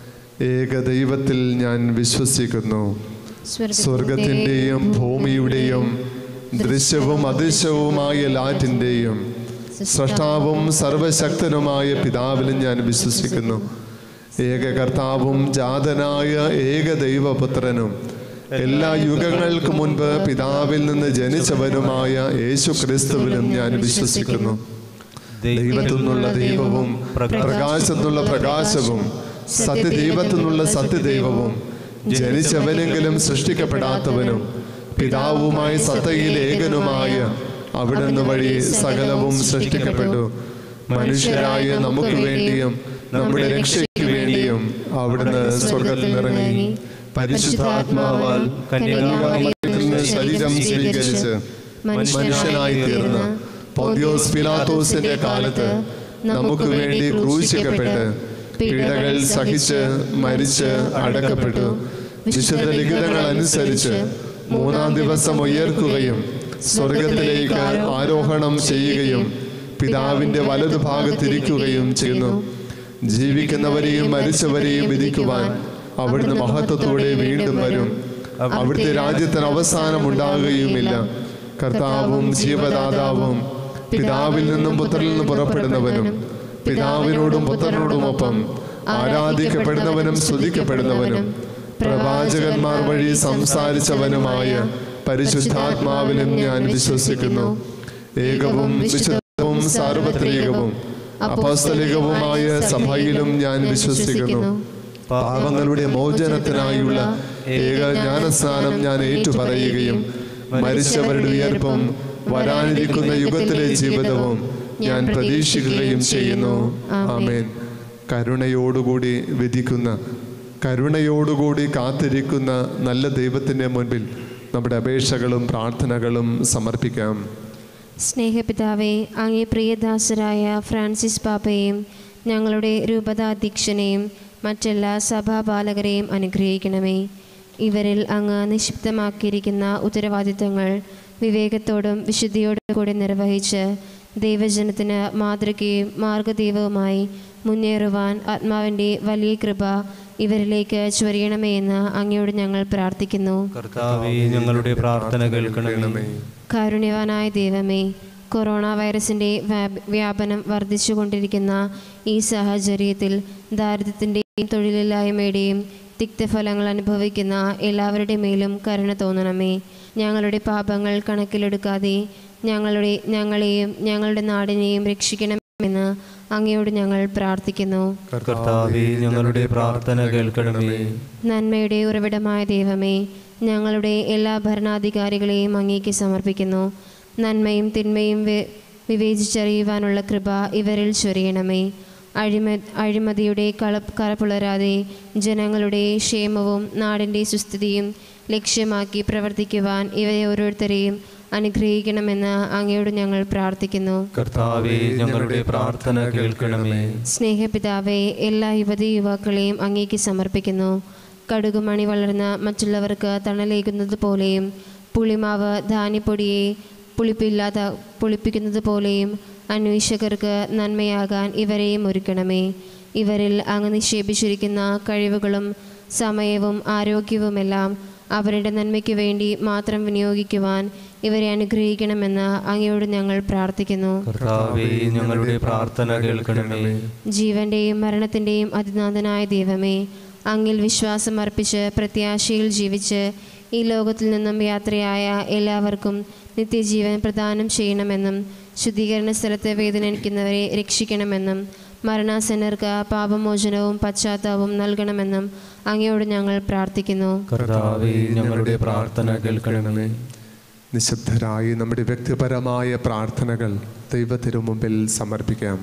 ഏക ദൈവത്തിൽ ഞാൻ വിശ്വസിക്കുന്നു. സ്വർഗത്തിൻ്റെയും ഭൂമിയുടെയും ദൃശ്യവും അദൃശ്യവുമായ എല്ലാറ്റിൻ്റെയും സ്രഷ്ടാവും സർവശക്തനുമായ പിതാവിലും ഞാൻ വിശ്വസിക്കുന്നു. ഏക കർത്താവും ജാതനായ ഏക ദൈവപുത്രനും എല്ലാ യുഗങ്ങൾക്ക് മുൻപ് പിതാവിൽ നിന്ന് ജനിച്ചവനുമായ യേശു ക്രിസ്തുവിലും ഞാൻ വിശ്വസിക്കുന്നു. ദൈവത്തിൽ നിന്നുള്ള ദൈവവും പ്രകാശത്തിൽ നിന്നുള്ള പ്രകാശവും സത്യദൈവത്തിൽ നിന്നുള്ള സത്യദൈവവും ജനിച്ചവനെങ്കിലും സൃഷ്ടിക്കപ്പെടാത്തവനും പിതാവുമായി സത്തയിൽ ഏകനുമായ അവിടുന്ന് വഴി സകലവും സൃഷ്ടിക്കപ്പെട്ടു. മനുഷ്യരായ നമുക്ക് വേണ്ടിയും നമ്മുടെ രക്ഷയ്ക്ക് വേണ്ടിയും അവിടുന്ന് സ്വർഗ്ഗത്തിൽ ഇറങ്ങി പരിശുദ്ധാത്മാവാൽ കന്യകാമറിയത്തിൽ നിന്ന് ശരീരം സ്വീകരിച്ച് മനുഷ്യനായി തീർന്ന പൊന്തിയോസ് പിലാത്തോസിന്റെ കാലത്ത് നമുക്ക് വേണ്ടി ക്രൂശിക്കപ്പെട്ട് പീഡകൾ സഹിച്ച് മരിച്ച് അടക്കപ്പെട്ടു. വിശുദ്ധ ലിഖിതങ്ങൾ അനുസരിച്ച് മൂന്നാം ദിവസം ഉയർക്കുകയും സ്വർഗത്തിലേക്ക് ആരോഹണം ചെയ്യുകയും പിതാവിന്റെ വലതുഭാഗത്തിരിക്കുകയും ചെയ്യുന്നു. ജീവിക്കുന്നവരെയും മരിച്ചവരെയും വിധിക്കുവാൻ അവിടുന്ന് മഹത്വത്തോടെ വീണ്ടും വരും. അവിടുത്തെ രാജ്യത്തിന് അവസാനം ഉണ്ടാകുകയുമില്ല. കർത്താവും ജീവദാതാവും പിതാവിൽ നിന്നും പുത്രനിൽ നിന്നും പുറപ്പെടുന്നവനും പിതാവിനോടും പുത്രനോടുമൊപ്പം ആരാധിക്കപ്പെടുന്നവനും സ്തുതിക്കപ്പെടുന്നവനും പ്രവാചകന്മാർ വഴി സംസാരിച്ചവനുമായ പരിശുദ്ധാത്മാവിലും ഞാൻ വിശ്വസിക്കുന്നു. ഏകവും വിശുദ്ധവും സാർവത്രികവും അപ്പോസ്തലികവുമായ സഭയിലും ഞാൻ വിശ്വസിക്കുന്നു. പാപങ്ങളുടെ മോചനത്തിനായുള്ള ഏക ജ്ഞാനസ്നാനം ഞാൻ ഏറ്റുപറയുകയും മരിച്ചവരുടെ ഉയർപ്പും വരാനിരിക്കുന്ന യുഗത്തിലെ ജീവിതവും ഞാൻ പ്രതീക്ഷിക്കുകയും ചെയ്യുന്നു. ആമേൻ. കരുണയോടുകൂടി വിധിക്കുന്ന, കരുണയോടുകൂടി കാത്തിരിക്കുന്ന നല്ല ദൈവത്തിൻ്റെ മുൻപിൽ നമ്മുടെ അപേക്ഷകളും പ്രാർത്ഥനകളും സമർപ്പിക്കാം. സ്നേഹപിതാവേ, അങ്ങേ പ്രിയദാസരായ ഫ്രാൻസിസ് പാപ്പയെയും ഞങ്ങളുടെ രൂപതാധ്യക്ഷനെയും മറ്റെല്ലാ സഭാപാലകരെയും അനുഗ്രഹിക്കണമേ. ഇവരിൽ അങ്ങ് നിക്ഷിപ്തമാക്കിയിരിക്കുന്ന ഉത്തരവാദിത്തങ്ങൾ വിവേകത്തോടും വിശുദ്ധിയോടും കൂടി നിർവഹിച്ച് ദൈവജനത്തിന് മാതൃകയും മാർഗദീപവുമായി മുന്നേറുവാൻ ആത്മാവിൻ്റെ വലിയ കൃപ ഇവരിലേക്ക് ചൊരിയണമേ എന്ന് അങ്ങയോട് ഞങ്ങൾ പ്രാർത്ഥിക്കുന്നു. കർത്താവേ, ഞങ്ങളുടെ പ്രാർത്ഥന കേൾക്കണമേ. കാരുണ്യവാനായ ദൈവമേ, കൊറോണ വൈറസിൻ്റെ വ്യാപനം വർദ്ധിച്ചുകൊണ്ടിരിക്കുന്ന ഈ സാഹചര്യത്തിൽ ദാരിദ്ര്യത്തിൻ്റെയും തൊഴിലില്ലായ്മയുടെയും തിക്തഫലങ്ങൾ അനുഭവിക്കുന്ന എല്ലാവരുടെ മേലും കരുണ തോന്നണമേ. ഞങ്ങളുടെ പാപങ്ങൾ കണക്കിലെടുക്കാതെ ഞങ്ങളുടെ ഞങ്ങളെയും ഞങ്ങളുടെ നാടിനെയും രക്ഷിക്കണമെന്ന് അങ്ങയോട് ഞങ്ങൾ പ്രാർത്ഥിക്കുന്നു. കർത്താവേ, ഞങ്ങളുടെ പ്രാർത്ഥന കേൾക്കണമേ. നന്മയുടെ ഉറവിടമായ ദൈവമേ, ഞങ്ങളുടെ എല്ലാ ഭരണാധികാരികളെയും അങ്ങേക്ക് സമർപ്പിക്കുന്നു. നന്മയും തിന്മയും വി വിവേചിച്ചറിയുവാനുള്ള കൃപ ഇവരിൽ ചൊരിയണമേ. അഴിമ അഴിമതിയുടെ കള കറപുളരാതെ ജനങ്ങളുടെ ക്ഷേമവും നാടിൻ്റെ സുസ്ഥിതിയും ലക്ഷ്യമാക്കി പ്രവർത്തിക്കുവാൻ ഇവരെ ഓരോരുത്തരെയും അനുഗ്രഹിക്കണമെന്ന് അങ്ങയോട് ഞങ്ങൾ പ്രാർത്ഥിക്കുന്നു. കർത്താവേ, ഞങ്ങളുടെ പ്രാർത്ഥന കേൾക്കണമേ. സ്നേഹപിതാവേ, എല്ലാ യുവതി യുവാക്കളെയും അങ്ങേക്ക് സമർപ്പിക്കുന്നു. കടുകുമണി വളർന്ന മറ്റുള്ളവർക്ക് തണലേകുന്നത് പോലെയും പുളിമാവ് ധാന്യപ്പൊടിയെ പുളിപ്പില്ലാത്ത പുളിപ്പിക്കുന്നത് പോലെയും അന്വേഷകർക്ക് നന്മയാകാൻ ഇവരെയും ഒരുക്കണമേ. ഇവരിൽ അങ്ങ് നിക്ഷേപിച്ചിരിക്കുന്ന കഴിവുകളും സമയവും ആരോഗ്യവുമെല്ലാം അവരുടെ നന്മയ്ക്ക് വേണ്ടി മാത്രം വിനിയോഗിക്കുവാൻ ഇവരെ അനുഗ്രഹിക്കണമെന്ന് അങ്ങയോട് ഞങ്ങൾ പ്രാർത്ഥിക്കുന്നു. കർത്താവേ, ഞങ്ങളുടെ പ്രാർത്ഥന കേൾക്കണമേ. ജീവന്റെയും മരണത്തിൻ്റെയും അതിനാഥനായ ദൈവമേ, അങ്ങിൽ വിശ്വാസം അർപ്പിച്ച് പ്രത്യാശയിൽ ജീവിച്ച് ഈ ലോകത്തിൽ നിന്നും യാത്രയായ എല്ലാവർക്കും നിത്യജീവൻ പ്രദാനം ചെയ്യണമെന്നും ശുദ്ധീകരണ സ്ഥലത്ത് വേദനിക്കുന്നവരെ രക്ഷിക്കണമെന്നും മരണാസന്നർക്ക് പാപമോചനവും പശ്ചാത്താപവും നൽകണമെന്നും അങ്ങയോട് ഞങ്ങൾ പ്രാർത്ഥിക്കുന്നു. കർത്താവേ, ഞങ്ങളുടെ പ്രാർത്ഥന കേൾക്കണമേ. നിശബ്ദരായി നമ്മുടെ വ്യക്തിപരമായ പ്രാർത്ഥനകൾ ദൈവത്തിനു മുമ്പിൽ സമർപ്പിക്കാം.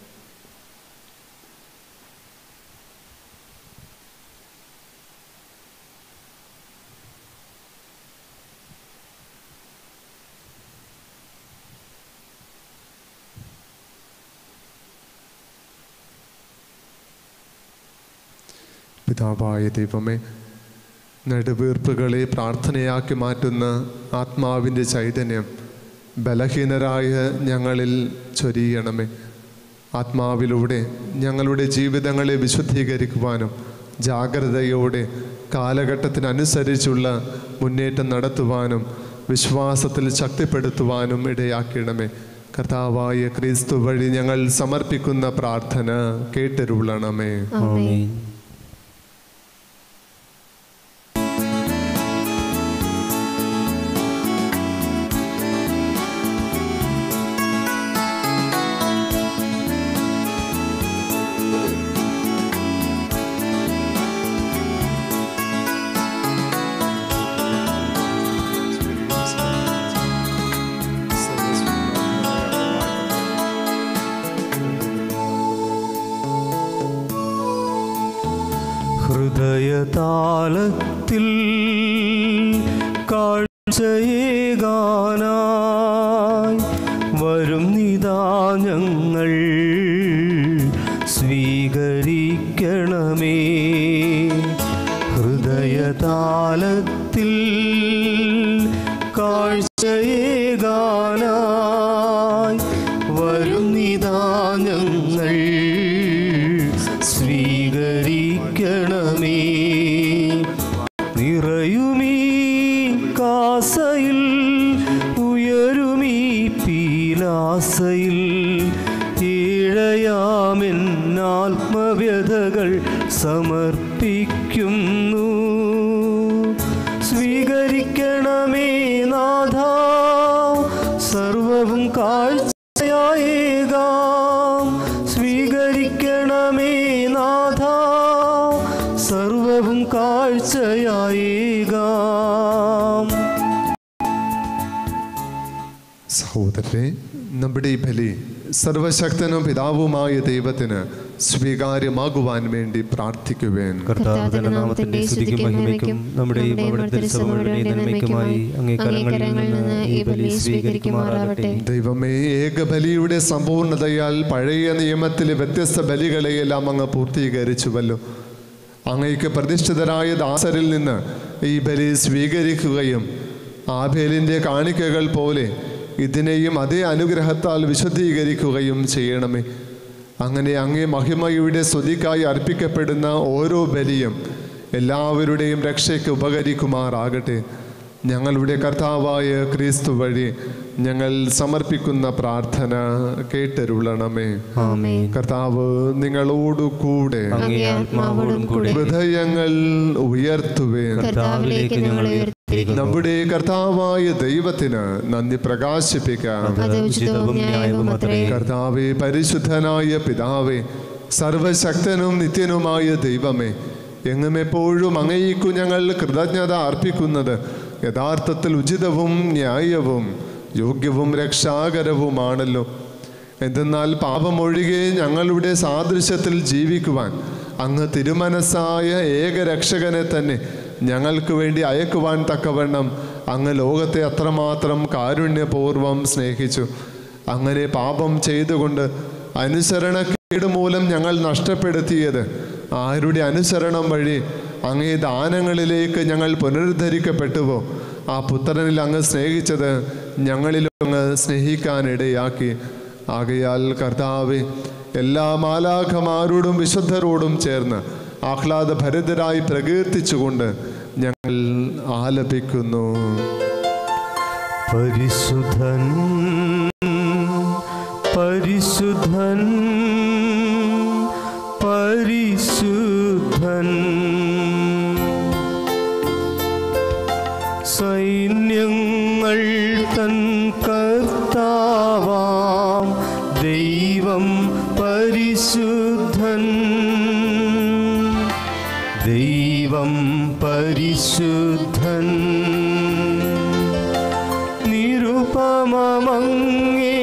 പിതാവായ ദൈവമേ, നെടുവീർപ്പുകളെ പ്രാർത്ഥനയാക്കി മാറ്റുന്ന ആത്മാവിൻ്റെ ചൈതന്യം ബലഹീനരായ ഞങ്ങളിൽ ചൊരിയണമേ. ആത്മാവിലൂടെ ഞങ്ങളുടെ ജീവിതങ്ങളെ വിശുദ്ധീകരിക്കുവാനും ജാഗ്രതയോടെ കാലഘട്ടത്തിനനുസരിച്ചുള്ള മുന്നേറ്റം നടത്തുവാനും വിശ്വാസത്തിൽ ശക്തിപ്പെടുത്തുവാനും ഇടയാക്കണമേ. കർത്താവായ ക്രിസ്തു വഴി ഞങ്ങൾ സമർപ്പിക്കുന്ന പ്രാർത്ഥന കേട്ടരുളണമേ. ആമേൻ. ഹൃദയതാളത്തിൽ കാഴ്ചയേകാനായി വരും നിതാ ഞങ്ങൾ സ്വീകരിക്കണമേ. ഹൃദയതാളത്തിൽ കാഴ്ചയേകാനായി വരും നിതാ ഞങ്ങൾ സ്വീകരിക്കണമേ. നിറയുമീ കാസയിൽ ഉയരുമീ പീലാസയിൽ ഏഴയാമെന്നാത്മവ്യഥകൾ സമർപ്പിക്കുന്നു. സ്വീകരിക്കണമേ നാഥ, സർവവും കാഴ്ചയായേകാം. സ്വീകരിക്കണമേ നാഥ, സർവവും കാഴ്ചയായേകാം. സഹോദരരെ, നമ്മുടെ ഈ ബലി സർവശക്തനും പിതാവുമായ ദൈവത്തിന് സ്വീകാര്യമാകുവാൻ വേണ്ടി പ്രാർത്ഥിക്കുവേൻ. കർത്താവിന്റെ നാമത്തിന്റെ സ്തുതിക്കും മഹിമയ്ക്കും നമ്മുടെ ഈ അവിടുത്തെ സഭയുടെ നന്മയ്ക്കുമായി അങ്ങേ കരങ്ങളിൽ നിന്ന് ഈ ബലി സ്വീകരിക്കുമാറാകട്ടെ. ദൈവമേ, ഏകബലിയുടെ സമ്പൂർണതയാൽ പഴയ നിയമത്തിലെ വ്യത്യസ്ത ബലികളെയെല്ലാം അങ്ങ് പൂർത്തീകരിച്ചുവല്ലോ. അങ്ങയ്ക്ക് പ്രതിഷ്ഠിതരായ ദാസരിൽ നിന്ന് ഈ ബലി സ്വീകരിക്കുകയും ആബേലിൻ്റെ കാണിക്കകൾ പോലെ ഇതിനെയും അതേ അനുഗ്രഹത്താൽ വിശുദ്ധീകരിക്കുകയും ചെയ്യണമേ. അങ്ങനെ അങ്ങേ മഹിമയുടെ സ്തുതിക്കായി അർപ്പിക്കപ്പെടുന്ന ഓരോ ബലിയും എല്ലാവരുടെയും രക്ഷയ്ക്ക് ഉപകരിക്കുമാറാകട്ടെ. ഞങ്ങളുടെ കർത്താവായ ക്രിസ്തു വഴി ഞങ്ങൾ സമർപ്പിക്കുന്ന പ്രാർത്ഥന കേട്ടരുളണമേ. ആമേൻ. കർത്താവ് നിങ്ങളോടു കൂടെ, അങ്ങേ ആത്മാവോടും കൂടെ. ഹൃദയങ്ങൾ ഉയർത്തുവേൻ. കർത്താവിലേക്ക് ഞങ്ങൾ ഉയർത്തിയിരിക്കുന്നു. നമ്മുടെ കർത്താവായ ദൈവത്തിന് നന്ദി പ്രകാശിപ്പിക്കാം. അത് ഉചിതവും ന്യായവും അത്രേ. കർത്താവേ, പരിശുദ്ധനായ പിതാവേ, സർവശക്തനും നിത്യനുമായ ദൈവമേ, എങ്ങും എപ്പോഴും അങ്ങേക്കു ഞങ്ങൾ കൃതജ്ഞത അർപ്പിക്കുന്നത് യഥാർത്ഥത്തിൽ ഉചിതവും ന്യായവും യോഗ്യവും രക്ഷാകരവുമാണല്ലോ. എന്തെന്നാൽ പാപമൊഴികെ ഞങ്ങളുടെ സാദൃശ്യത്തിൽ ജീവിക്കുവാൻ അങ്ങ് തിരുമനസ്സായ ഏകരക്ഷകനെ തന്നെ ഞങ്ങൾക്ക് വേണ്ടി അയക്കുവാൻ തക്കവണ്ണം അങ്ങ് ലോകത്തെ അത്രമാത്രം കാരുണ്യപൂർവം സ്നേഹിച്ചു. അങ്ങനെ പാപം ചെയ്തുകൊണ്ട് അനുസരണക്കേട് മൂലം ഞങ്ങൾ നഷ്ടപ്പെടുത്തിയത് ആരുടെ അനുസരണം വഴി അങ്ങേ ദാനങ്ങളിലേക്ക് ഞങ്ങൾ പുനരുദ്ധരിക്കപ്പെട്ടുവോ ആ പുത്രനിൽ അങ്ങ് സ്നേഹിച്ചത് ഞങ്ങളിലും അങ്ങ് സ്നേഹിക്കാനിടയാക്കി. ആകയാൽ കർത്താവേ, എല്ലാ മാലാഖമാരോടും വിശുദ്ധരോടും ചേർന്ന് ആഹ്ലാദഭരിതരായി പ്രകീർത്തിച്ചുകൊണ്ട് ഞങ്ങൾ ആലപിക്കുന്നു. പരിശുദ്ധൻ പരിശുദ്ധൻ പരിശുദ്ധൻ സൈന്യങ്ങൾ തൻ കർത്താവാം ദൈവം പരിശുദ്ധൻ ദൈവം പരിശുദ്ധൻ നിരുപമമങ്ങേ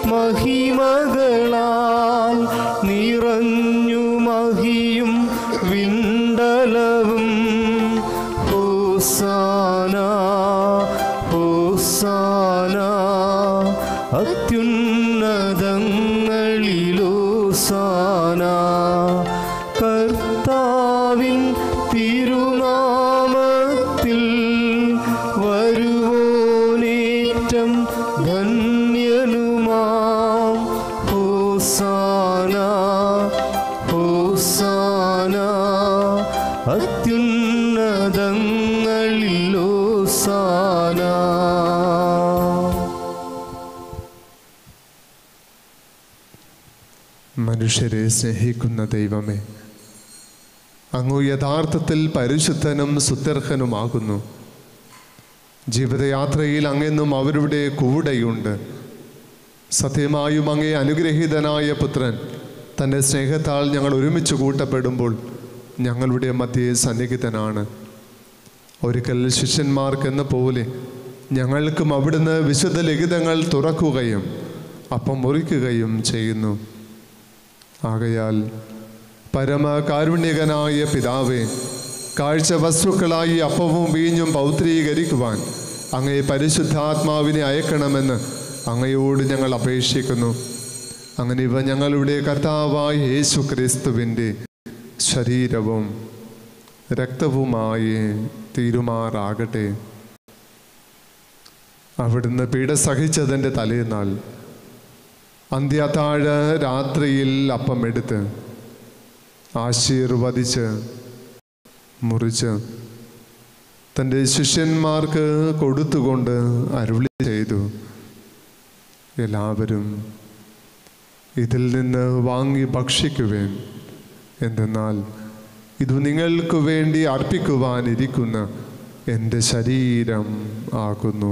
മഹിമകളാൽ നിറഞ്ഞു മഹിയും വിണ്ടലവും ഹോസാന ഹോസാന അത്യുന്നതങ്ങളിലോസാന കർത്താവിൻ തിരുനാമത്തിൽ വരുവോനേറ്റം ധന്യനുമാം ഹോസാന ഹോസാന അത്യുന്നതങ്ങളിലോസാന. മനുഷ്യരെ സ്നേഹിക്കുന്ന ദൈവമേ, അങ്ങ് യഥാർത്ഥത്തിൽ പരിശുദ്ധനും സുത്യർഹനുമാകുന്നു. ജീവിതയാത്രയിൽ അങ്ങെന്നും അവരുടെ കൂടെയുണ്ട്. സത്യമായും അങ്ങേ അനുഗ്രഹീതനായ പുത്രൻ തൻ്റെ സ്നേഹത്താൽ ഞങ്ങൾ ഒരുമിച്ച് കൂട്ടപ്പെടുമ്പോൾ ഞങ്ങളുടെ മധ്യേ സന്നിഹിതനാണ്. ഒരിക്കൽ ശിഷ്യന്മാർക്കെന്ന പോലെ ഞങ്ങൾക്കും അവിടുന്ന് വിശുദ്ധ ലിഖിതങ്ങൾ തുറക്കുകയും അപ്പം മുറിക്കുകയും ചെയ്യുന്നു. ആകയാൽ പരമകാരുണ്യകനായ പിതാവേ, കാഴ്ച വസ്തുക്കളായി അപ്പവും വീഞ്ഞും പൗത്രീകരിക്കുവാൻ അങ്ങേ പരിശുദ്ധാത്മാവിനെ അയക്കണമെന്ന് അങ്ങയോട് ഞങ്ങൾ അപേക്ഷിക്കുന്നു. അങ്ങനെ ഇവ ഞങ്ങളുടെ കർത്താവായ യേശു ക്രിസ്തുവിൻ്റെ ശരീരവും രക്തവുമായി തീരുമാറാകട്ടെ. അവിടുന്ന് പീഡ സഹിച്ചതിൻ്റെ തലേന്നാൾ അന്ത്യത്താഴ രാത്രിയിൽ അപ്പം എടുത്ത് ആശീർവദിച്ച് മുറിച്ച് തൻ്റെ ശിഷ്യന്മാർക്ക് കൊടുത്തുകൊണ്ട് അരുളി ചെയ്തു, എല്ലാവരും ഇതിൽ നിന്ന് വാങ്ങി ഭക്ഷിക്കുവേൻ. എന്തെന്നാൽ ഇത് നിങ്ങൾക്ക് വേണ്ടി അർപ്പിക്കുവാനിരിക്കുന്ന എൻ്റെ ശരീരം ആകുന്നു.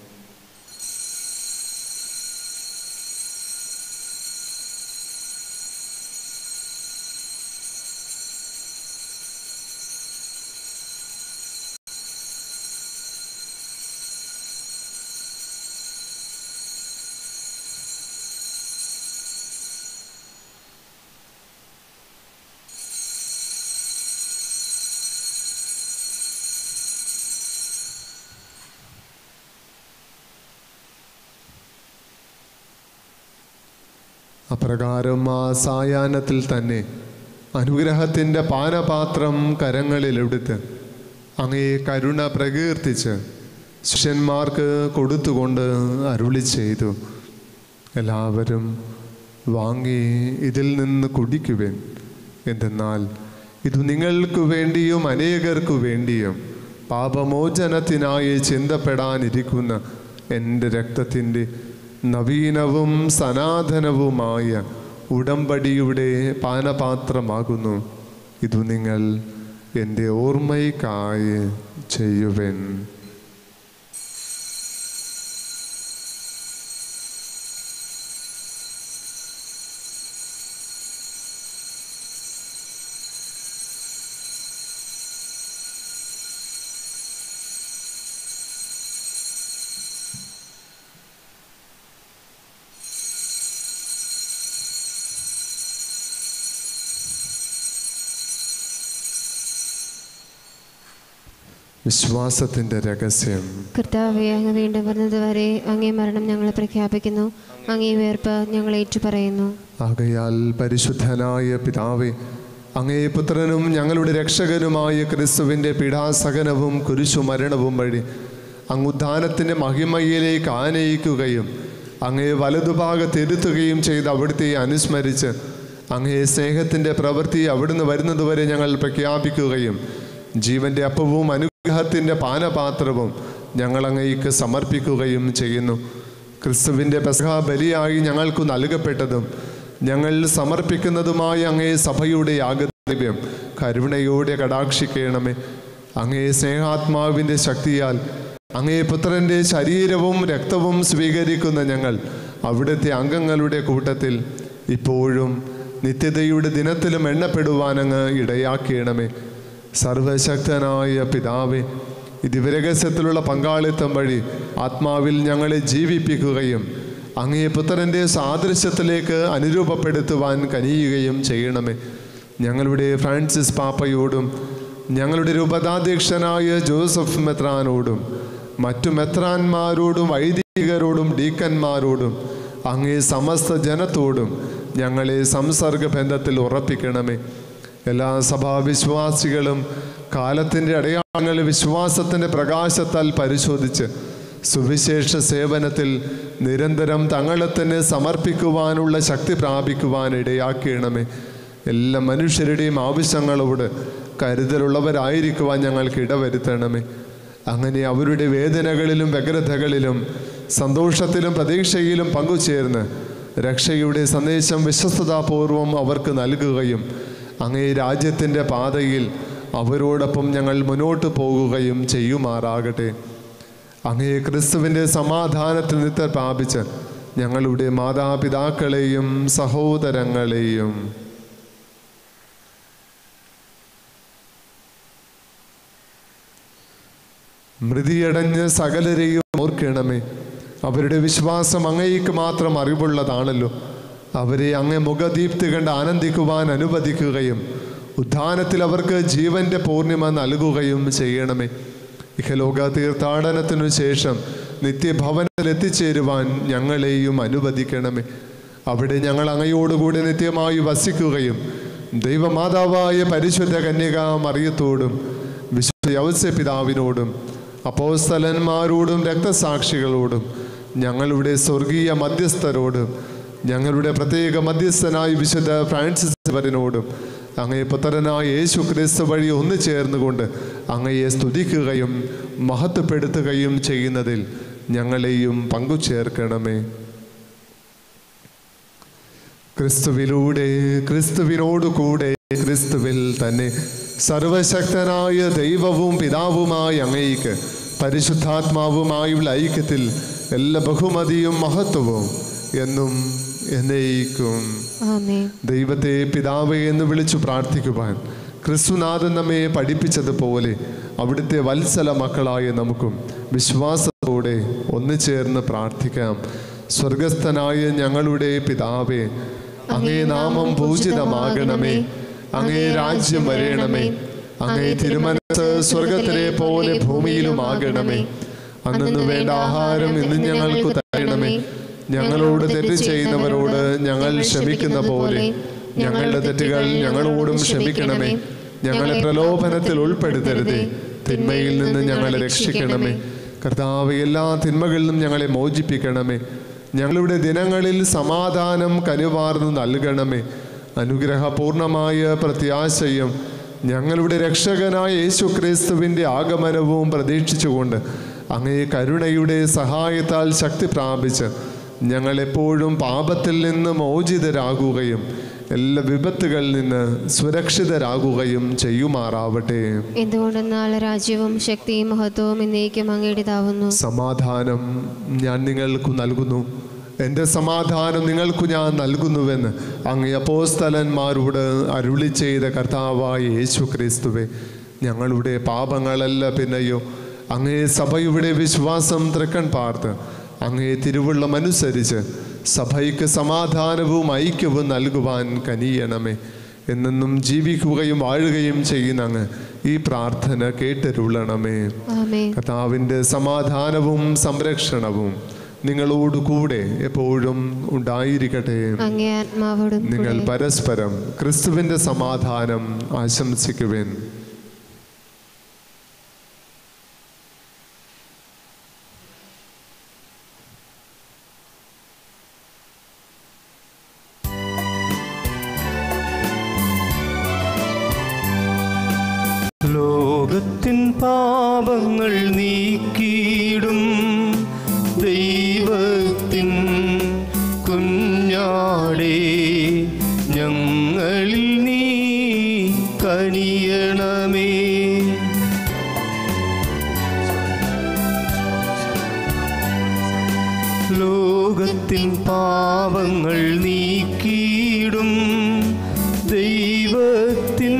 അപ്രകാരം ആ സായാഹ്നത്തിൽ തന്നെ അനുഗ്രഹത്തിൻ്റെ പാനപാത്രം കരങ്ങളിലെടുത്ത് അങ്ങേ കരുണ പ്രകീർത്തിച്ച് ശിഷ്യന്മാർക്ക് കൊടുത്തുകൊണ്ട് അരുളി ചെയ്തു, എല്ലാവരും വാങ്ങി ഇതിൽ നിന്ന് കുടിക്കുവേൻ. എന്തെന്നാൽ ഇത് നിങ്ങൾക്ക് വേണ്ടിയും അനേകർക്കു വേണ്ടിയും പാപമോചനത്തിനായി ചിന്തപ്പെടാനിരിക്കുന്ന എൻ്റെ രക്തത്തിൻ്റെ നവീനവും സനാതനവുമായ ഉടമ്പടിയുടെ പാനപാത്രമാകുന്നു. ഇതു നിങ്ങൾ എൻ്റെ ഓർമ്മയ്ക്കായി ചെയ്യുവൻ. വിശ്വാസത്തിൻ്റെ രഹസ്യം. കർത്താവെ, അങ്ങ് വീണ്ടും വരുന്നതുവരെ അങ്ങേ മരണം ഞങ്ങൾ പ്രഖ്യാപിക്കുന്നു, അങ്ങേ ഉയർപ്പ് ഞങ്ങൾ ഏറ്റുപറയുന്നു. ആകയാൽ പരിശുദ്ധനായ പിതാവേ, അങ്ങേ പുത്രനും ഞങ്ങളുടെ രക്ഷകനുമായ ക്രിസ്തുവിൻ്റെ പീഡാസഹനവും കുരിശുമരണവും വഴി അങ്ങ് ഉദ്ധാനത്തിൻ്റെ മഹിമയിലേക്ക് ആനയിക്കുകയും അങ്ങേ വലതുഭാഗത്തിരുത്തുകയും ചെയ്ത് അവിടുത്തെ അനുസ്മരിച്ച് അങ്ങേ സ്നേഹത്തിൻ്റെ പ്രവൃത്തി അവിടുന്ന് വരുന്നതുവരെ ഞങ്ങൾ പ്രഖ്യാപിക്കുകയും ജീവൻ്റെ അപ്പവും അനുഗ്രഹത്തിൻ്റെ പാനപാത്രവും ഞങ്ങൾ അങ്ങേക്ക് സമർപ്പിക്കുകയും ചെയ്യുന്നു. ക്രിസ്തുവിൻ്റെ പെസഹ ബലിയായി ഞങ്ങൾക്ക് നൽകപ്പെട്ടതും ഞങ്ങൾ സമർപ്പിക്കുന്നതുമായ അങ്ങേ സഭയുടെ യാഗദ്രവ്യം കരുണയോടെ കടാക്ഷിക്കണമേ. അങ്ങേ സ്നേഹാത്മാവിൻ്റെ ശക്തിയാൽ അങ്ങേ പുത്രൻ്റെ ശരീരവും രക്തവും സ്വീകരിക്കുന്ന ഞങ്ങൾ അവിടുത്തെ അംഗങ്ങളുടെ കൂട്ടത്തിൽ ഇപ്പോഴും നിത്യതയുടെ ദിനത്തിലും എണ്ണപ്പെടുവാൻ അങ്ങ് ഇടയാക്കണമേ. സർവശക്തനായ പിതാവേ, ദിവ്യരഹസ്യത്തിലുള്ള പങ്കാളിത്തം വഴി ആത്മാവിൽ ഞങ്ങളെ ജീവിപ്പിക്കുകയും അങ്ങേ പുത്രൻ്റെ സാദൃശ്യത്തിലേക്ക് അനുരൂപപ്പെടുത്തുവാൻ കനിയുകയും ചെയ്യണമേ. ഞങ്ങളുടെ ഫ്രാൻസിസ് പാപ്പയോടും ഞങ്ങളുടെ രൂപതാധ്യക്ഷനായ ജോസഫ് മെത്രാനോടും മറ്റു മെത്രാന്മാരോടും വൈദികരോടും ഡീക്കന്മാരോടും അങ്ങേ സമസ്ത ജനത്തോടും ഞങ്ങളെ സംസർഗ ബന്ധത്തിൽ ഉറപ്പിക്കണമേ. എല്ലാ സഭാവിശ്വാസികളും കാലത്തിൻ്റെ അടയാളങ്ങൾ വിശ്വാസത്തിൻ്റെ പ്രകാശത്താൽ പരിശോധിച്ച് സുവിശേഷ സേവനത്തിൽ നിരന്തരം തങ്ങളെ തന്നെ സമർപ്പിക്കുവാനുള്ള ശക്തി പ്രാപിക്കുവാൻ ഇടയാക്കണമേ. എല്ലാ മനുഷ്യരുടെയും ആവശ്യങ്ങളോട് കരുതലുള്ളവരായിരിക്കുവാൻ ഞങ്ങൾക്ക് ഇടവരുത്തണമേ. അങ്ങനെ അവരുടെ വേദനകളിലും വ്യഗ്രതകളിലും സന്തോഷത്തിലും പ്രതീക്ഷയിലും പങ്കുചേർന്ന് രക്ഷയുടെ സന്ദേശം വിശ്വസ്തതാപൂർവം അവർക്ക് നൽകുകയും അങ്ങേ രാജ്യത്തിൻ്റെ പാതയിൽ അവരോടൊപ്പം ഞങ്ങൾ മുന്നോട്ട് പോകുകയും ചെയ്യുമാറാകട്ടെ. അങ്ങേ ക്രിസ്തുവിൻ്റെ സമാധാനത്തിൽ നിത്യ പ്രാപിച്ച് ഞങ്ങളുടെ മാതാപിതാക്കളെയും സഹോദരങ്ങളെയും മൃതിയടഞ്ഞ് സകലരെയും ഓർക്കണമേ. അവരുടെ വിശ്വാസം അങ്ങേക്ക് മാത്രം അറിവുള്ളതാണല്ലോ. അവരെ അങ്ങേ മുഖദീപ്തി കണ്ട് ആനന്ദിക്കുവാൻ അനുവദിക്കുകയും ഉദ്ധാനത്തിൽ അവർക്ക് ജീവൻ്റെ പൂർണിമ നൽകുകയും ചെയ്യണമേ. ഇഹലോക തീർത്ഥാടനത്തിനു ശേഷം നിത്യഭവനത്തിൽ എത്തിച്ചേരുവാൻ ഞങ്ങളെയും അനുവദിക്കണമേ. അവിടെ ഞങ്ങൾ അങ്ങയോടുകൂടി നിത്യമായി വസിക്കുകയും ദൈവമാതാവായ പരിശുദ്ധ കന്യക മറിയത്തോടും വിശുദ്ധ യൗസേ പിതാവിനോടും അപ്പോസ്തലന്മാരോടും രക്തസാക്ഷികളോടും ഞങ്ങളുടെ സ്വർഗീയ മധ്യസ്ഥരോടും ഞങ്ങളുടെ പ്രത്യേക മധ്യസ്ഥനായ വിശുദ്ധ ഫ്രാൻസിസ് വരനോടും അങ്ങേ പുത്രനായ യേശു ക്രിസ്തു വഴി ഒന്നു ചേർന്നുകൊണ്ട് അങ്ങയെ സ്തുതിക്കുകയും മഹത്വപ്പെടുത്തുകയും ചെയ്യുന്നതിൽ ഞങ്ങളെയും പങ്കുചേർക്കണമേ. ക്രിസ്തുവിലൂടെ ക്രിസ്തുവിനോടുകൂടെ ക്രിസ്തുവിൽ തന്നെ സർവശക്തനായ ദൈവവും പിതാവുമായ അങ്ങേക്ക് പരിശുദ്ധാത്മാവുമായുള്ള ഐക്യത്തിൽ എല്ലാ ബഹുമതിയും മഹത്വവും എന്നും എന്നേക്കും. ദൈവത്തെ പിതാവേ എന്ന് വിളിച്ചു പ്രാർത്ഥിക്കുവാൻ ക്രിസ്തുനാഥൻ നമ്മെ പഠിപ്പിച്ചതുപോലെ അവിടുത്തെ വത്സല മക്കളായ നമുക്കും വിശ്വാസത്തോടെ ഒന്നുചേർന്ന് പ്രാർത്ഥിക്കാം. സ്വർഗസ്ഥനായ ഞങ്ങളുടെ പിതാവേ, അങ്ങേ നാമം പൂജിതമാകണമേ. അങ്ങേ രാജ്യം വരേണമേ. അങ്ങേ തിരുമനസ് സ്വർഗത്തിലെ പോലെ ഭൂമിയിലുമാകണമേ. അന്നു വേണ്ട ആഹാരം ഇന്ന് ഞങ്ങൾക്ക് തരണമേ. ഞങ്ങളോട് തെറ്റ് ചെയ്യുന്നവരോട് ഞങ്ങൾ ക്ഷമിക്കുന്ന പോലെ ഞങ്ങളുടെ തെറ്റുകൾ ഞങ്ങളോടും ക്ഷമിക്കണമേ. ഞങ്ങളെ പ്രലോഭനത്തിൽ ഉൾപ്പെടുത്തരുതേ, തിന്മയിൽ നിന്ന് ഞങ്ങളെ രക്ഷിക്കണമേ. കർത്താവ്, എല്ലാ തിന്മകളിൽ നിന്നും ഞങ്ങളെ മോചിപ്പിക്കണമേ. ഞങ്ങളുടെ ദിനങ്ങളിൽ സമാധാനം കനിവാർന്ന് നൽകണമേ. അനുഗ്രഹപൂർണമായ പ്രത്യാശയും ഞങ്ങളുടെ രക്ഷകനായ യേശു ക്രിസ്തുവിൻ്റെ ആഗമനവും പ്രതീക്ഷിച്ചുകൊണ്ട് അങ്ങേ കരുണയുടെ സഹായത്താൽ ശക്തി പ്രാപിച്ച് ഞങ്ങളെപ്പോഴും പാപത്തിൽ നിന്ന് മോചിതരാകുകയും എല്ലാ വിപത്തുകളിൽ നിന്ന് സുരക്ഷിതരാകുകയും ചെയ്യുമാറാവട്ടെ. എന്തുകൊണ്ടെന്നാൽ രാജ്യവും ശക്തിയും മഹത്വവും എന്നേക്കും അങ്ങയുടേതാവുന്നു. സമാധാനം ഞാൻ നിങ്ങൾക്ക് നൽകുന്നു, എൻ്റെ സമാധാനം നിങ്ങൾക്ക് ഞാൻ നൽകുന്നുവെന്ന് അങ്ങേ അപ്പോസ്തലന്മാരോട് അരുളി ചെയ്ത കർത്താവായ യേശു ക്രിസ്തുവേ, ഞങ്ങളുടെ പാപങ്ങളല്ല പിന്നെയോ അങ്ങേ സഭയുടെ വിശ്വാസം തൃക്കൺ പാർത്ത് അങ്ങേ തിരുവുള്ളമനുസരിച്ച് സഭയ്ക്ക് സമാധാനവും ഐക്യവും നൽകുവാൻ കനിയണമേ. എന്നെന്നും ജീവിക്കുകയും വാഴുകയും ചെയ്യുന്ന അങ്ങ് ഈ പ്രാർത്ഥന കേട്ടരുളണമേ. ആമേൻ. കർത്താവിൻ്റെ സമാധാനവും സംരക്ഷണവും നിങ്ങളോട് കൂടെ എപ്പോഴും ഉണ്ടായിരിക്കട്ടെ. അങ്ങേ ആത്മാവോടും നിങ്ങൾ കൂടെ. പരസ്പരം ക്രിസ്തുവിൻ്റെ സമാധാനം ആശംസിക്കുവിൻ. ലോകത്തിൻ പാപങ്ങൾ നീക്കിയിടും ദൈവത്തിൻ കുഞ്ഞാടേ, ഞങ്ങളിൽ നീ കനിയണമേ. ലോകത്തിൻ പാപങ്ങൾ നീക്കിയിടും ദൈവത്തിൻ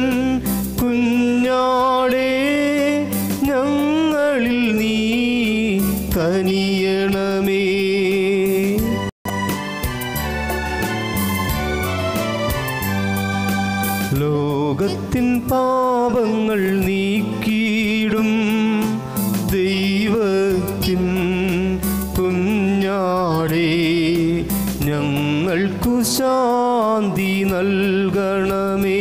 കുഞ്ഞാടേ, ഞങ്ങളിൽ നീ കനിയണമേ. ലോകത്തിൻ പാപങ്ങൾ നീക്കിയിടും ദൈവത്തിൻ കുഞ്ഞാടേ, ഞങ്ങൾക്കു ശാന്തി നൽകണമേ.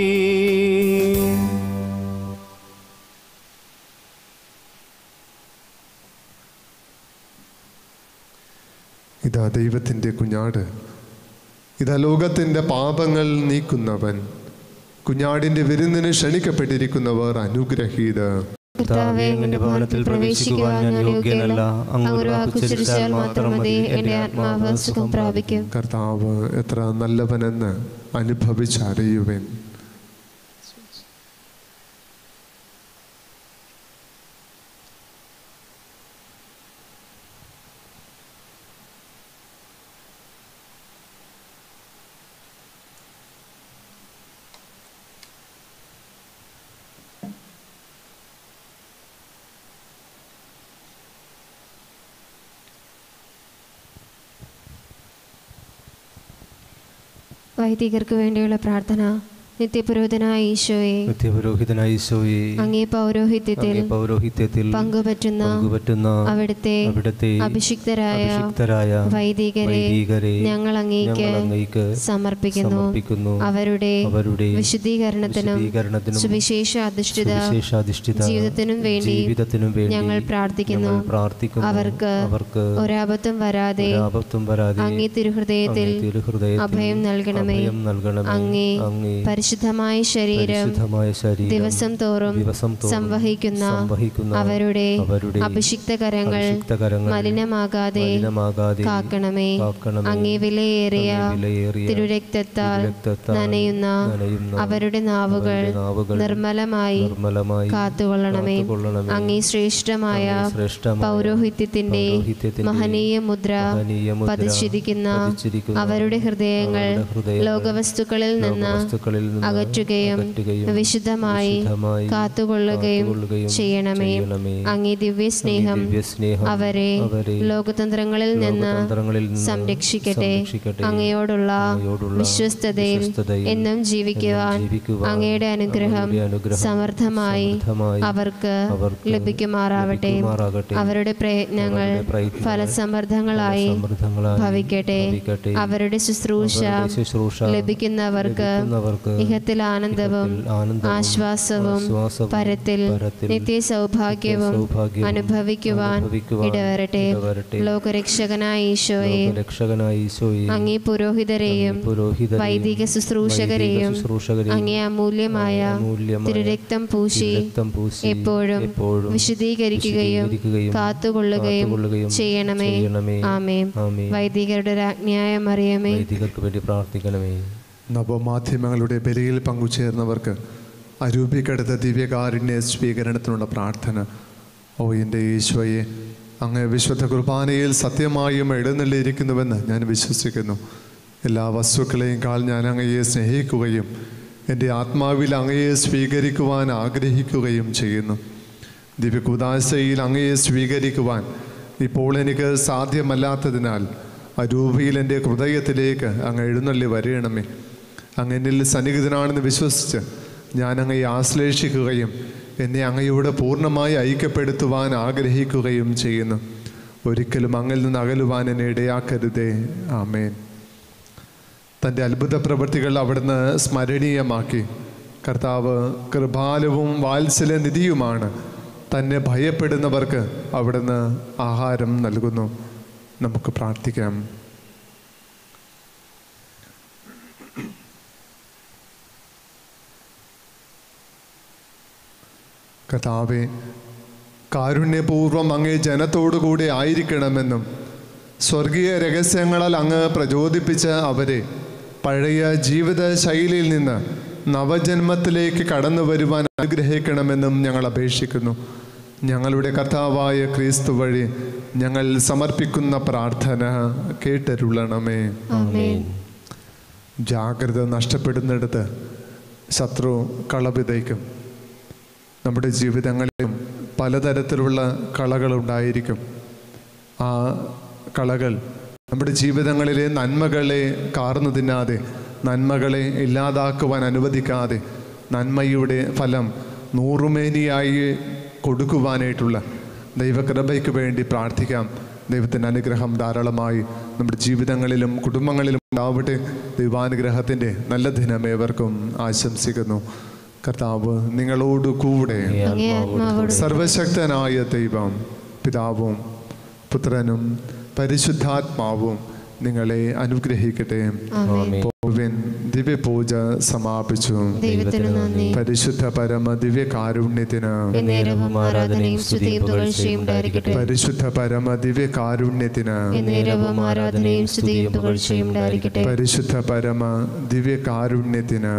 ഇതാ ദൈവത്തിൻ്റെ കുഞ്ഞാട്, ഇതാ ലോകത്തിൻ്റെ പാപങ്ങൾ നീക്കുന്നവൻ. കുഞ്ഞാടിൻ്റെ വിരുന്നിന് ക്ഷണിക്കപ്പെട്ടിരിക്കുന്നവർ അനുഗ്രഹീതർ. കർത്താവേ, അങ്ങയുടെ ഭവനത്തിൽ പ്രവേശിക്കുവാൻ ഞാൻ യോഗ്യനല്ല. അങ്ങ് ഒരു വാക്ക് ഉച്ചരിച്ചാൽ മാത്രം മതി, എൻ്റെ ആത്മാവ് സുഖം പ്രാപിക്കും. കർത്താവ് എത്ര നല്ലവനെന്ന് അനുഭവിച്ചറിയുവൻ. വൈദികർക്ക് വേണ്ടിയുള്ള പ്രാർത്ഥന. നിത്യപുരോഹിതനായ ഈശോയെ, നിത്യപുരോഹിതനായ ഈശോയെ, അങ്ങേ പൗരോഹിത്യത്തിൽ അങ്ങേ പൗരോഹിത്യത്തിൽ പങ്കുപറ്റുന്ന പങ്കുപറ്റുന്ന അവിടുത്തെ അവിടുത്തെ അഭിഷിക്തരായ അഭിഷിക്തരായ വൈദികരെ വൈദികരെ ഞങ്ങൾ അങ്ങേക്ക് ഞങ്ങൾ അങ്ങേക്ക് സമർപ്പിക്കുന്നു. സമർപ്പിക്കുന്നു. അവരുടെ അവരുടെ വിശുദ്ധീകരണത്തിനും വിശുദ്ധീകരണത്തിനും സുവിശേഷാധിഷ്ഠിത സുവിശേഷാധിഷ്ഠിത ജീവിതത്തിനും വേണ്ടി ജീവിതത്തിനും വേണ്ടി ഞങ്ങൾ പ്രാർത്ഥിക്കുന്നു. ഞങ്ങൾ പ്രാർത്ഥിക്കുന്നു. അവർക്ക് അവർക്ക് ഒരാപത്തും വരാതെ ഒരാപത്തും വരാതെ അങ്ങേ തിരുഹൃദയത്തിൽ അങ്ങേ തിരുഹൃദയത്തിൽ അഭയം നൽകണമേ. അഭയം നൽകണമേ. അങ്ങേ അങ്ങേ പരിശുദ്ധമായ ശരീരം പരിശുദ്ധമായ ശരീരം ദിവസം തോറും ദിവസം തോറും സംവഹിക്കുന്ന സംവഹിക്കുന്ന അവരുടെ അവരുടെ അഭിഷിക്ത കരങ്ങൾ അഭിഷിക്ത കരങ്ങൾ മലിനമാകാതെ മലിനമാകാതെ കാക്കണമേ. കാക്കണമേ. അങ്ങേ വിലയേറിയ അങ്ങേ വിലയേറിയ തിരുരക്തത്താൽ തിരുരക്തത്താൽ നനയുന്ന നനയുന്ന അവരുടെ നാവുകൾ അവരുടെ നാവുകൾ നിർമ്മലമായി നിർമ്മലമായി കാത്തുകൊള്ളണമേ. കാത്തുകൊള്ളണമേ. അങ്ങേ ശ്രേഷ്ഠമായ അങ്ങേ ശ്രേഷ്ഠമായ പൗരോഹിത്യത്തിന്റെ പൗരോഹിത്യത്തിന്റെ മഹനീയ മുദ്ര മഹനീയ മുദ്ര പതിച്ചിരിക്കുന്ന പതിച്ചിരിക്കുന്ന അവരുടെ ഹൃദയങ്ങൾ അവരുടെ ഹൃദയങ്ങൾ ലോകവസ്തുക്കളിൽ നിന്ന് ലോകവസ്തുക്കളിൽ നിന്ന് അകറ്റുകയും അകറ്റുകയും വിശുദ്ധമായി വിശുദ്ധമായി കാത്തുകൊള്ളുകയും കാത്തുകൊള്ളുകയും ചെയ്യണമേ. ചെയ്യണമേ. അങ്ങേ ദിവ്യസ്നേഹം അങ്ങേ ദിവ്യസ്നേഹം അവരെ അവരെ ലോകതന്ത്രങ്ങളിൽ നിന്ന് ലോകതന്ത്രങ്ങളിൽ നിന്ന് സംരക്ഷിക്കട്ടെ. സംരക്ഷിക്കട്ടെ. അങ്ങയോടുള്ള അങ്ങയോടുള്ള വിശ്വസ്തതയിൽ വിശ്വസ്തതയിൽ എന്നും ജീവിക്കുവാൻ എന്നും ജീവിക്കുവാൻ അങ്ങയുടെ അനുഗ്രഹം അങ്ങയുടെ അനുഗ്രഹം സമർത്ഥമായി സമൃദ്ധമായി അവർക്ക് അവർക്ക് ലഭിക്കുമാറാവട്ടെ. ലഭിക്കുമാറാകട്ടെ. അവരുടെ പ്രയത്നങ്ങൾ അവരുടെ പ്രയത്നങ്ങൾ ഫലസമൃദ്ധങ്ങളായി ഫലസമൃദ്ധങ്ങളായി ഭവിക്കട്ടെ. ഭവിക്കട്ടെ. അവരുടെ ശുശ്രൂഷ അവരുടെ ശുശ്രൂഷ ലഭിക്കുന്നവർക്ക് ലഭിക്കുന്നവർക്ക് ഇഹത്തിൽ ആനന്ദവും ഇഹത്തിൽ ആനന്ദവും ആശ്വാസവും ആശ്വാസവും പരത്തിൽ പരത്തിൽ നിത്യ സൗഭാഗ്യവും നിത്യസൗഭാഗ്യവും അനുഭവിക്കുവാൻ അനുഭവിക്കുവാൻ ഇടവരട്ടെ. ഇടവരട്ടെ. ലോകരക്ഷകനായ ഈശോയെ, ലോകരക്ഷകനായ ഈശോയെ, അങ്ങേ പുരോഹിതരെയും അങ്ങേ പുരോഹിതരെയും വൈദിക ശുശ്രൂഷകരെയും വൈദിക ശുശ്രൂഷകരെയും അങ്ങേ അമൂല്യമായ അമൂല്യമായ തിരുരക്തം പൂശി തിരുരക്തം പൂശി എപ്പോഴും എപ്പോഴും വിശുദ്ധീകരിക്കുകയും വിശുദ്ധീകരിക്കുകയും കാത്തുകൊള്ളുകയും കാത്തുകൊള്ളുകയും ചെയ്യണമേ. ചെയ്യണമേ. ആമേൻ. ആമേൻ. വൈദികരുടെ രാജ്ഞിയായ മറിയമേ, വൈദികർക്ക് വേണ്ടി പ്രാർത്ഥിക്കണമേ. നവമാധ്യമങ്ങളുടെ ബലിയിൽ പങ്കുചേർന്നവർക്ക് അരൂപിക്കടുത്ത ദിവ്യകാരുണ്യ സ്വീകരണത്തിനുള്ള പ്രാർത്ഥന. ഓ എൻ്റെ ഈശോയെ, അങ്ങ് വിശുദ്ധ കുർബാനയിൽ സത്യമായും എഴുന്നള്ളിയിരിക്കുന്നുവെന്ന് ഞാൻ വിശ്വസിക്കുന്നു. എല്ലാ വസ്തുക്കളെയും കാൾ ഞാൻ അങ്ങയെ സ്നേഹിക്കുകയും എൻ്റെ ആത്മാവിൽ അങ്ങയെ സ്വീകരിക്കുവാൻ ആഗ്രഹിക്കുകയും ചെയ്യുന്നു. ദിവ്യകുദാശയിൽ അങ്ങയെ സ്വീകരിക്കുവാൻ ഇപ്പോൾ എനിക്ക് സാധ്യമല്ലാത്തതിനാൽ അരൂപിയിൽ എൻ്റെ ഹൃദയത്തിലേക്ക് അങ്ങ് എഴുന്നള്ളി വരയണമേ. അങ്ങ് എന്നിൽ സന്നിഹിതനാണെന്ന് വിശ്വസിച്ച് ഞാൻ അങ്ങയെ ആശ്ലേഷിക്കുകയും എന്നെ അങ്ങയോട് പൂർണ്ണമായി ഐക്യപ്പെടുത്തുവാൻ ആഗ്രഹിക്കുകയും ചെയ്യുന്നു. ഒരിക്കലും അങ്ങിൽ നിന്ന് അകലുവാൻ എന്നെ ഇടയാക്കരുതേ. ആമേൻ. തൻ്റെ അത്ഭുത പ്രവൃത്തികൾ അവിടുന്ന് സ്മരണീയമാക്കി. കർത്താവ് കൃപാലുവും വാത്സല്യനിധിയുമാണ്. തന്നെ ഭയപ്പെടുന്നവർക്ക് അവിടുന്ന് ആഹാരം നൽകുന്നു. നമുക്ക് പ്രാർത്ഥിക്കാം. കർത്താവേ, കാരുണ്യപൂർവ്വം അങ്ങേ ജനത്തോടുകൂടി ആയിരിക്കണമെന്നും സ്വർഗീയ രഹസ്യങ്ങളാൽ അങ്ങ് പ്രചോദിപ്പിച്ച അവരെ പഴയ ജീവിത ശൈലിയിൽ നിന്ന് നവജന്മത്തിലേക്ക് കടന്നു വരുവാൻ അനുഗ്രഹിക്കണമെന്നും ഞങ്ങൾ അപേക്ഷിക്കുന്നു. ഞങ്ങളുടെ കർത്താവായ ക്രിസ്തു വഴി ഞങ്ങൾ സമർപ്പിക്കുന്ന പ്രാർത്ഥന കേട്ടരുളണമേ. ജാഗ്രത നഷ്ടപ്പെടുന്നിടത്ത് ശത്രു കള വിതയ്ക്കും. നമ്മുടെ ജീവിതങ്ങളിലും പലതരത്തിലുള്ള കളകളുണ്ടായിരിക്കും. ആ കളകൾ നമ്മുടെ ജീവിതങ്ങളിലെ നന്മകളെ കാർന്നു തിന്നാതെ, നന്മകളെ ഇല്ലാതാക്കുവാൻ അനുവദിക്കാതെ, നന്മയുടെ ഫലം നൂറുമേനിയായി കൊടുക്കുവാനായിട്ടുള്ള ദൈവകൃപയ്ക്ക് വേണ്ടി പ്രാർത്ഥിക്കാം. ദൈവത്തിൻ്റെ അനുഗ്രഹം ധാരാളമായി നമ്മുടെ ജീവിതങ്ങളിലും കുടുംബങ്ങളിലും ഉണ്ടാവട്ടെ. ദൈവാനുഗ്രഹത്തിൻ്റെ നല്ല ദിനം ഏവർക്കും ആശംസിക്കുന്നു. കർത്താവ് നിങ്ങളോട് കൂടെ. സർവശക്തനായ ദൈവം പിതാവും പുത്രനും പരിശുദ്ധാത്മാവും നിങ്ങളെ അനുഗ്രഹിക്കട്ടെ. ദിവ്യപൂജ സമാപിച്ചു. പരിശുദ്ധ പരമ ദിവ്യ കാരുണ്യത്തിന് പരിശുദ്ധ പരമ ദിവ്യ കാരുണ്യത്തിന് പരിശുദ്ധ പരമ ദിവ്യ കാരുണ്യത്തിന്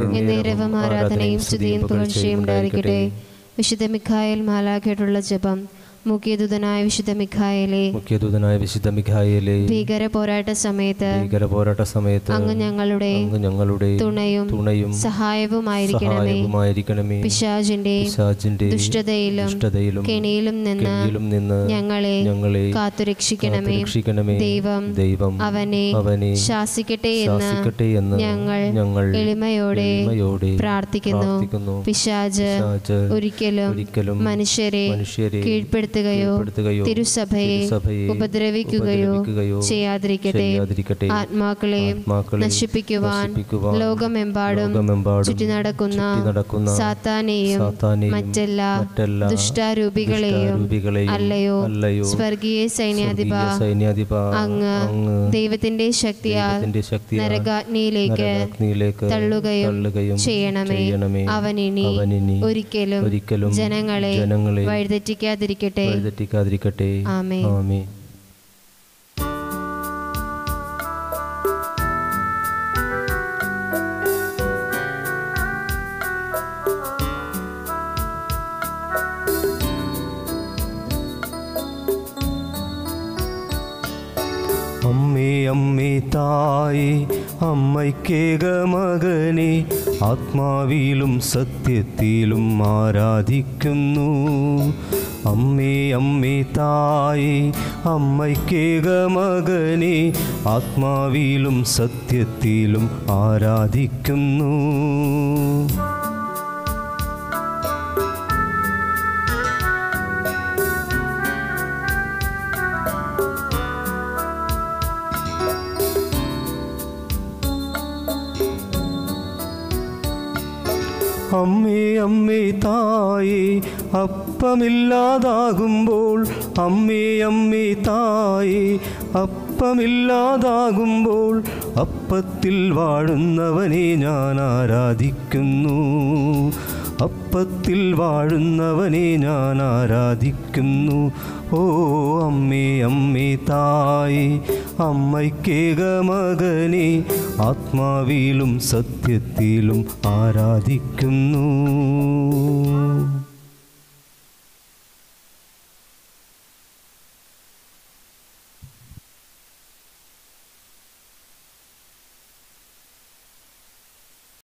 വിശുദ്ധ മിഖായേൽ മാലാഖയോടുള്ള ജപം. മുഖ്യദൂതനായ വിശുദ്ധ മിഖായേലേ, മുഖ്യദൂതനായ വിശുദ്ധ മിഖായേലേ, ഭീകര പോരാട്ട സമയത്ത് ഭീകര പോരാട്ട സമയത്ത് അങ്ങ് ഞങ്ങളുടെ അങ്ങ് ഞങ്ങളുടെ തുണയും തുണയും സഹായവുമായിരിക്കണമേ. സഹായവുമായിരിക്കണമേ. പിശാചിന്റെ പിശാചിന്റെ ദുഷ്ടതയിലും ദുഷ്ടതയിലും കെണിയിലും നിന്ന് കെണിയിലും നിന്ന് ഞങ്ങളെ ഞങ്ങളെ കാത്തുരക്ഷിക്കണമേ. കാത്തുരക്ഷിക്കണമേ. ദൈവം ദൈവം അവനെ അവനെ ശാസിക്കട്ടെ എന്ന് ശാസിക്കട്ടെ എന്ന് ഞങ്ങൾ ഞങ്ങൾ എളിമയോടെ എളിമയോടെ പ്രാർത്ഥിക്കുന്നു. പ്രാർത്ഥിക്കുന്നു. പിശാച് പിശാച് ഒരിക്കലും ഒരിക്കലും മനുഷ്യരെ മനുഷ്യരെ കീഴ്പ്പെടുത്തുകയോ കീഴ്പ്പെടുത്തുകയോ തിരുസഭയെ തിരുസഭയെ ഉപദ്രവിക്കുകയോ ഉപദ്രവിക്കുകയോ ചെയ്യാതിരിക്കട്ടെ. ചെയ്യാതിരിക്കട്ടെ. ആത്മാക്കളെ ആത്മാക്കളെ നശിപ്പിക്കുവാൻ നശിപ്പിക്കുവാൻ ലോകമെമ്പാടും ലോകമെമ്പാടും ചുറ്റി നടക്കുന്ന ചുറ്റി നടക്കുന്ന സാത്താനെയും സാത്താനെയും മറ്റെല്ലാ മറ്റെല്ലാ ദുഷ്ടാരൂപികളെയും ദുഷ്ടാരൂപികളെയും അല്ലയോ അല്ലയോ സ്വർഗീയ സൈന്യാധിപ സ്വർഗീയ സൈന്യാധിപ അങ്ങ് അങ്ങ് ദൈവത്തിന്റെ ശക്തിയാൽ ദൈവത്തിന്റെ ശക്തിയാൽ നരകാഗ്നിയിലേക്ക് നരകാഗ്നിയിലേക്ക് തള്ളുകയും തള്ളുകയും ചെയ്യണമേ. ചെയ്യണമേ. അവനിനി അവനിനി ഒരിക്കലും ഒരിക്കലും ജനങ്ങളെ ജനങ്ങളെ വഴിതെറ്റിക്കാതിരിക്കട്ടെ. വഴിതെറ്റിക്കാതിരിക്കട്ടെ. ആമേൻ. ആമേൻ. അമ്മേ അമ്മേ തായേ, അമ്മയ്ക്കേക മകനെ ആത്മാവിലും സത്യത്തിലും ആരാധിക്കുന്നു. അമ്മേ അമ്മേ തായേ, അമ്മയ്ക്കേക മകനെ ആത്മാവിലും സത്യത്തിലും ആരാധിക്കുന്നു. അമ്മേ അമ്മേ തായേ, അപ്പമില്ലാതാകുമ്പോൾ അമ്മേ അമ്മേ തായേ, അപ്പമില്ലാതാകുമ്പോൾ അപ്പത്തിൽ വാഴുന്നവനെ ഞാൻ ആരാധിക്കുന്നു. അപ്പത്തിൽ വാഴുന്നവനെ ഞാൻ ആരാധിക്കുന്നു. ഓ അമ്മേ അമ്മേ തായേ, അമ്മയ്ക്കേക മകനെ ആത്മാവിലും സത്യത്തിലും ആരാധിക്കുന്നു.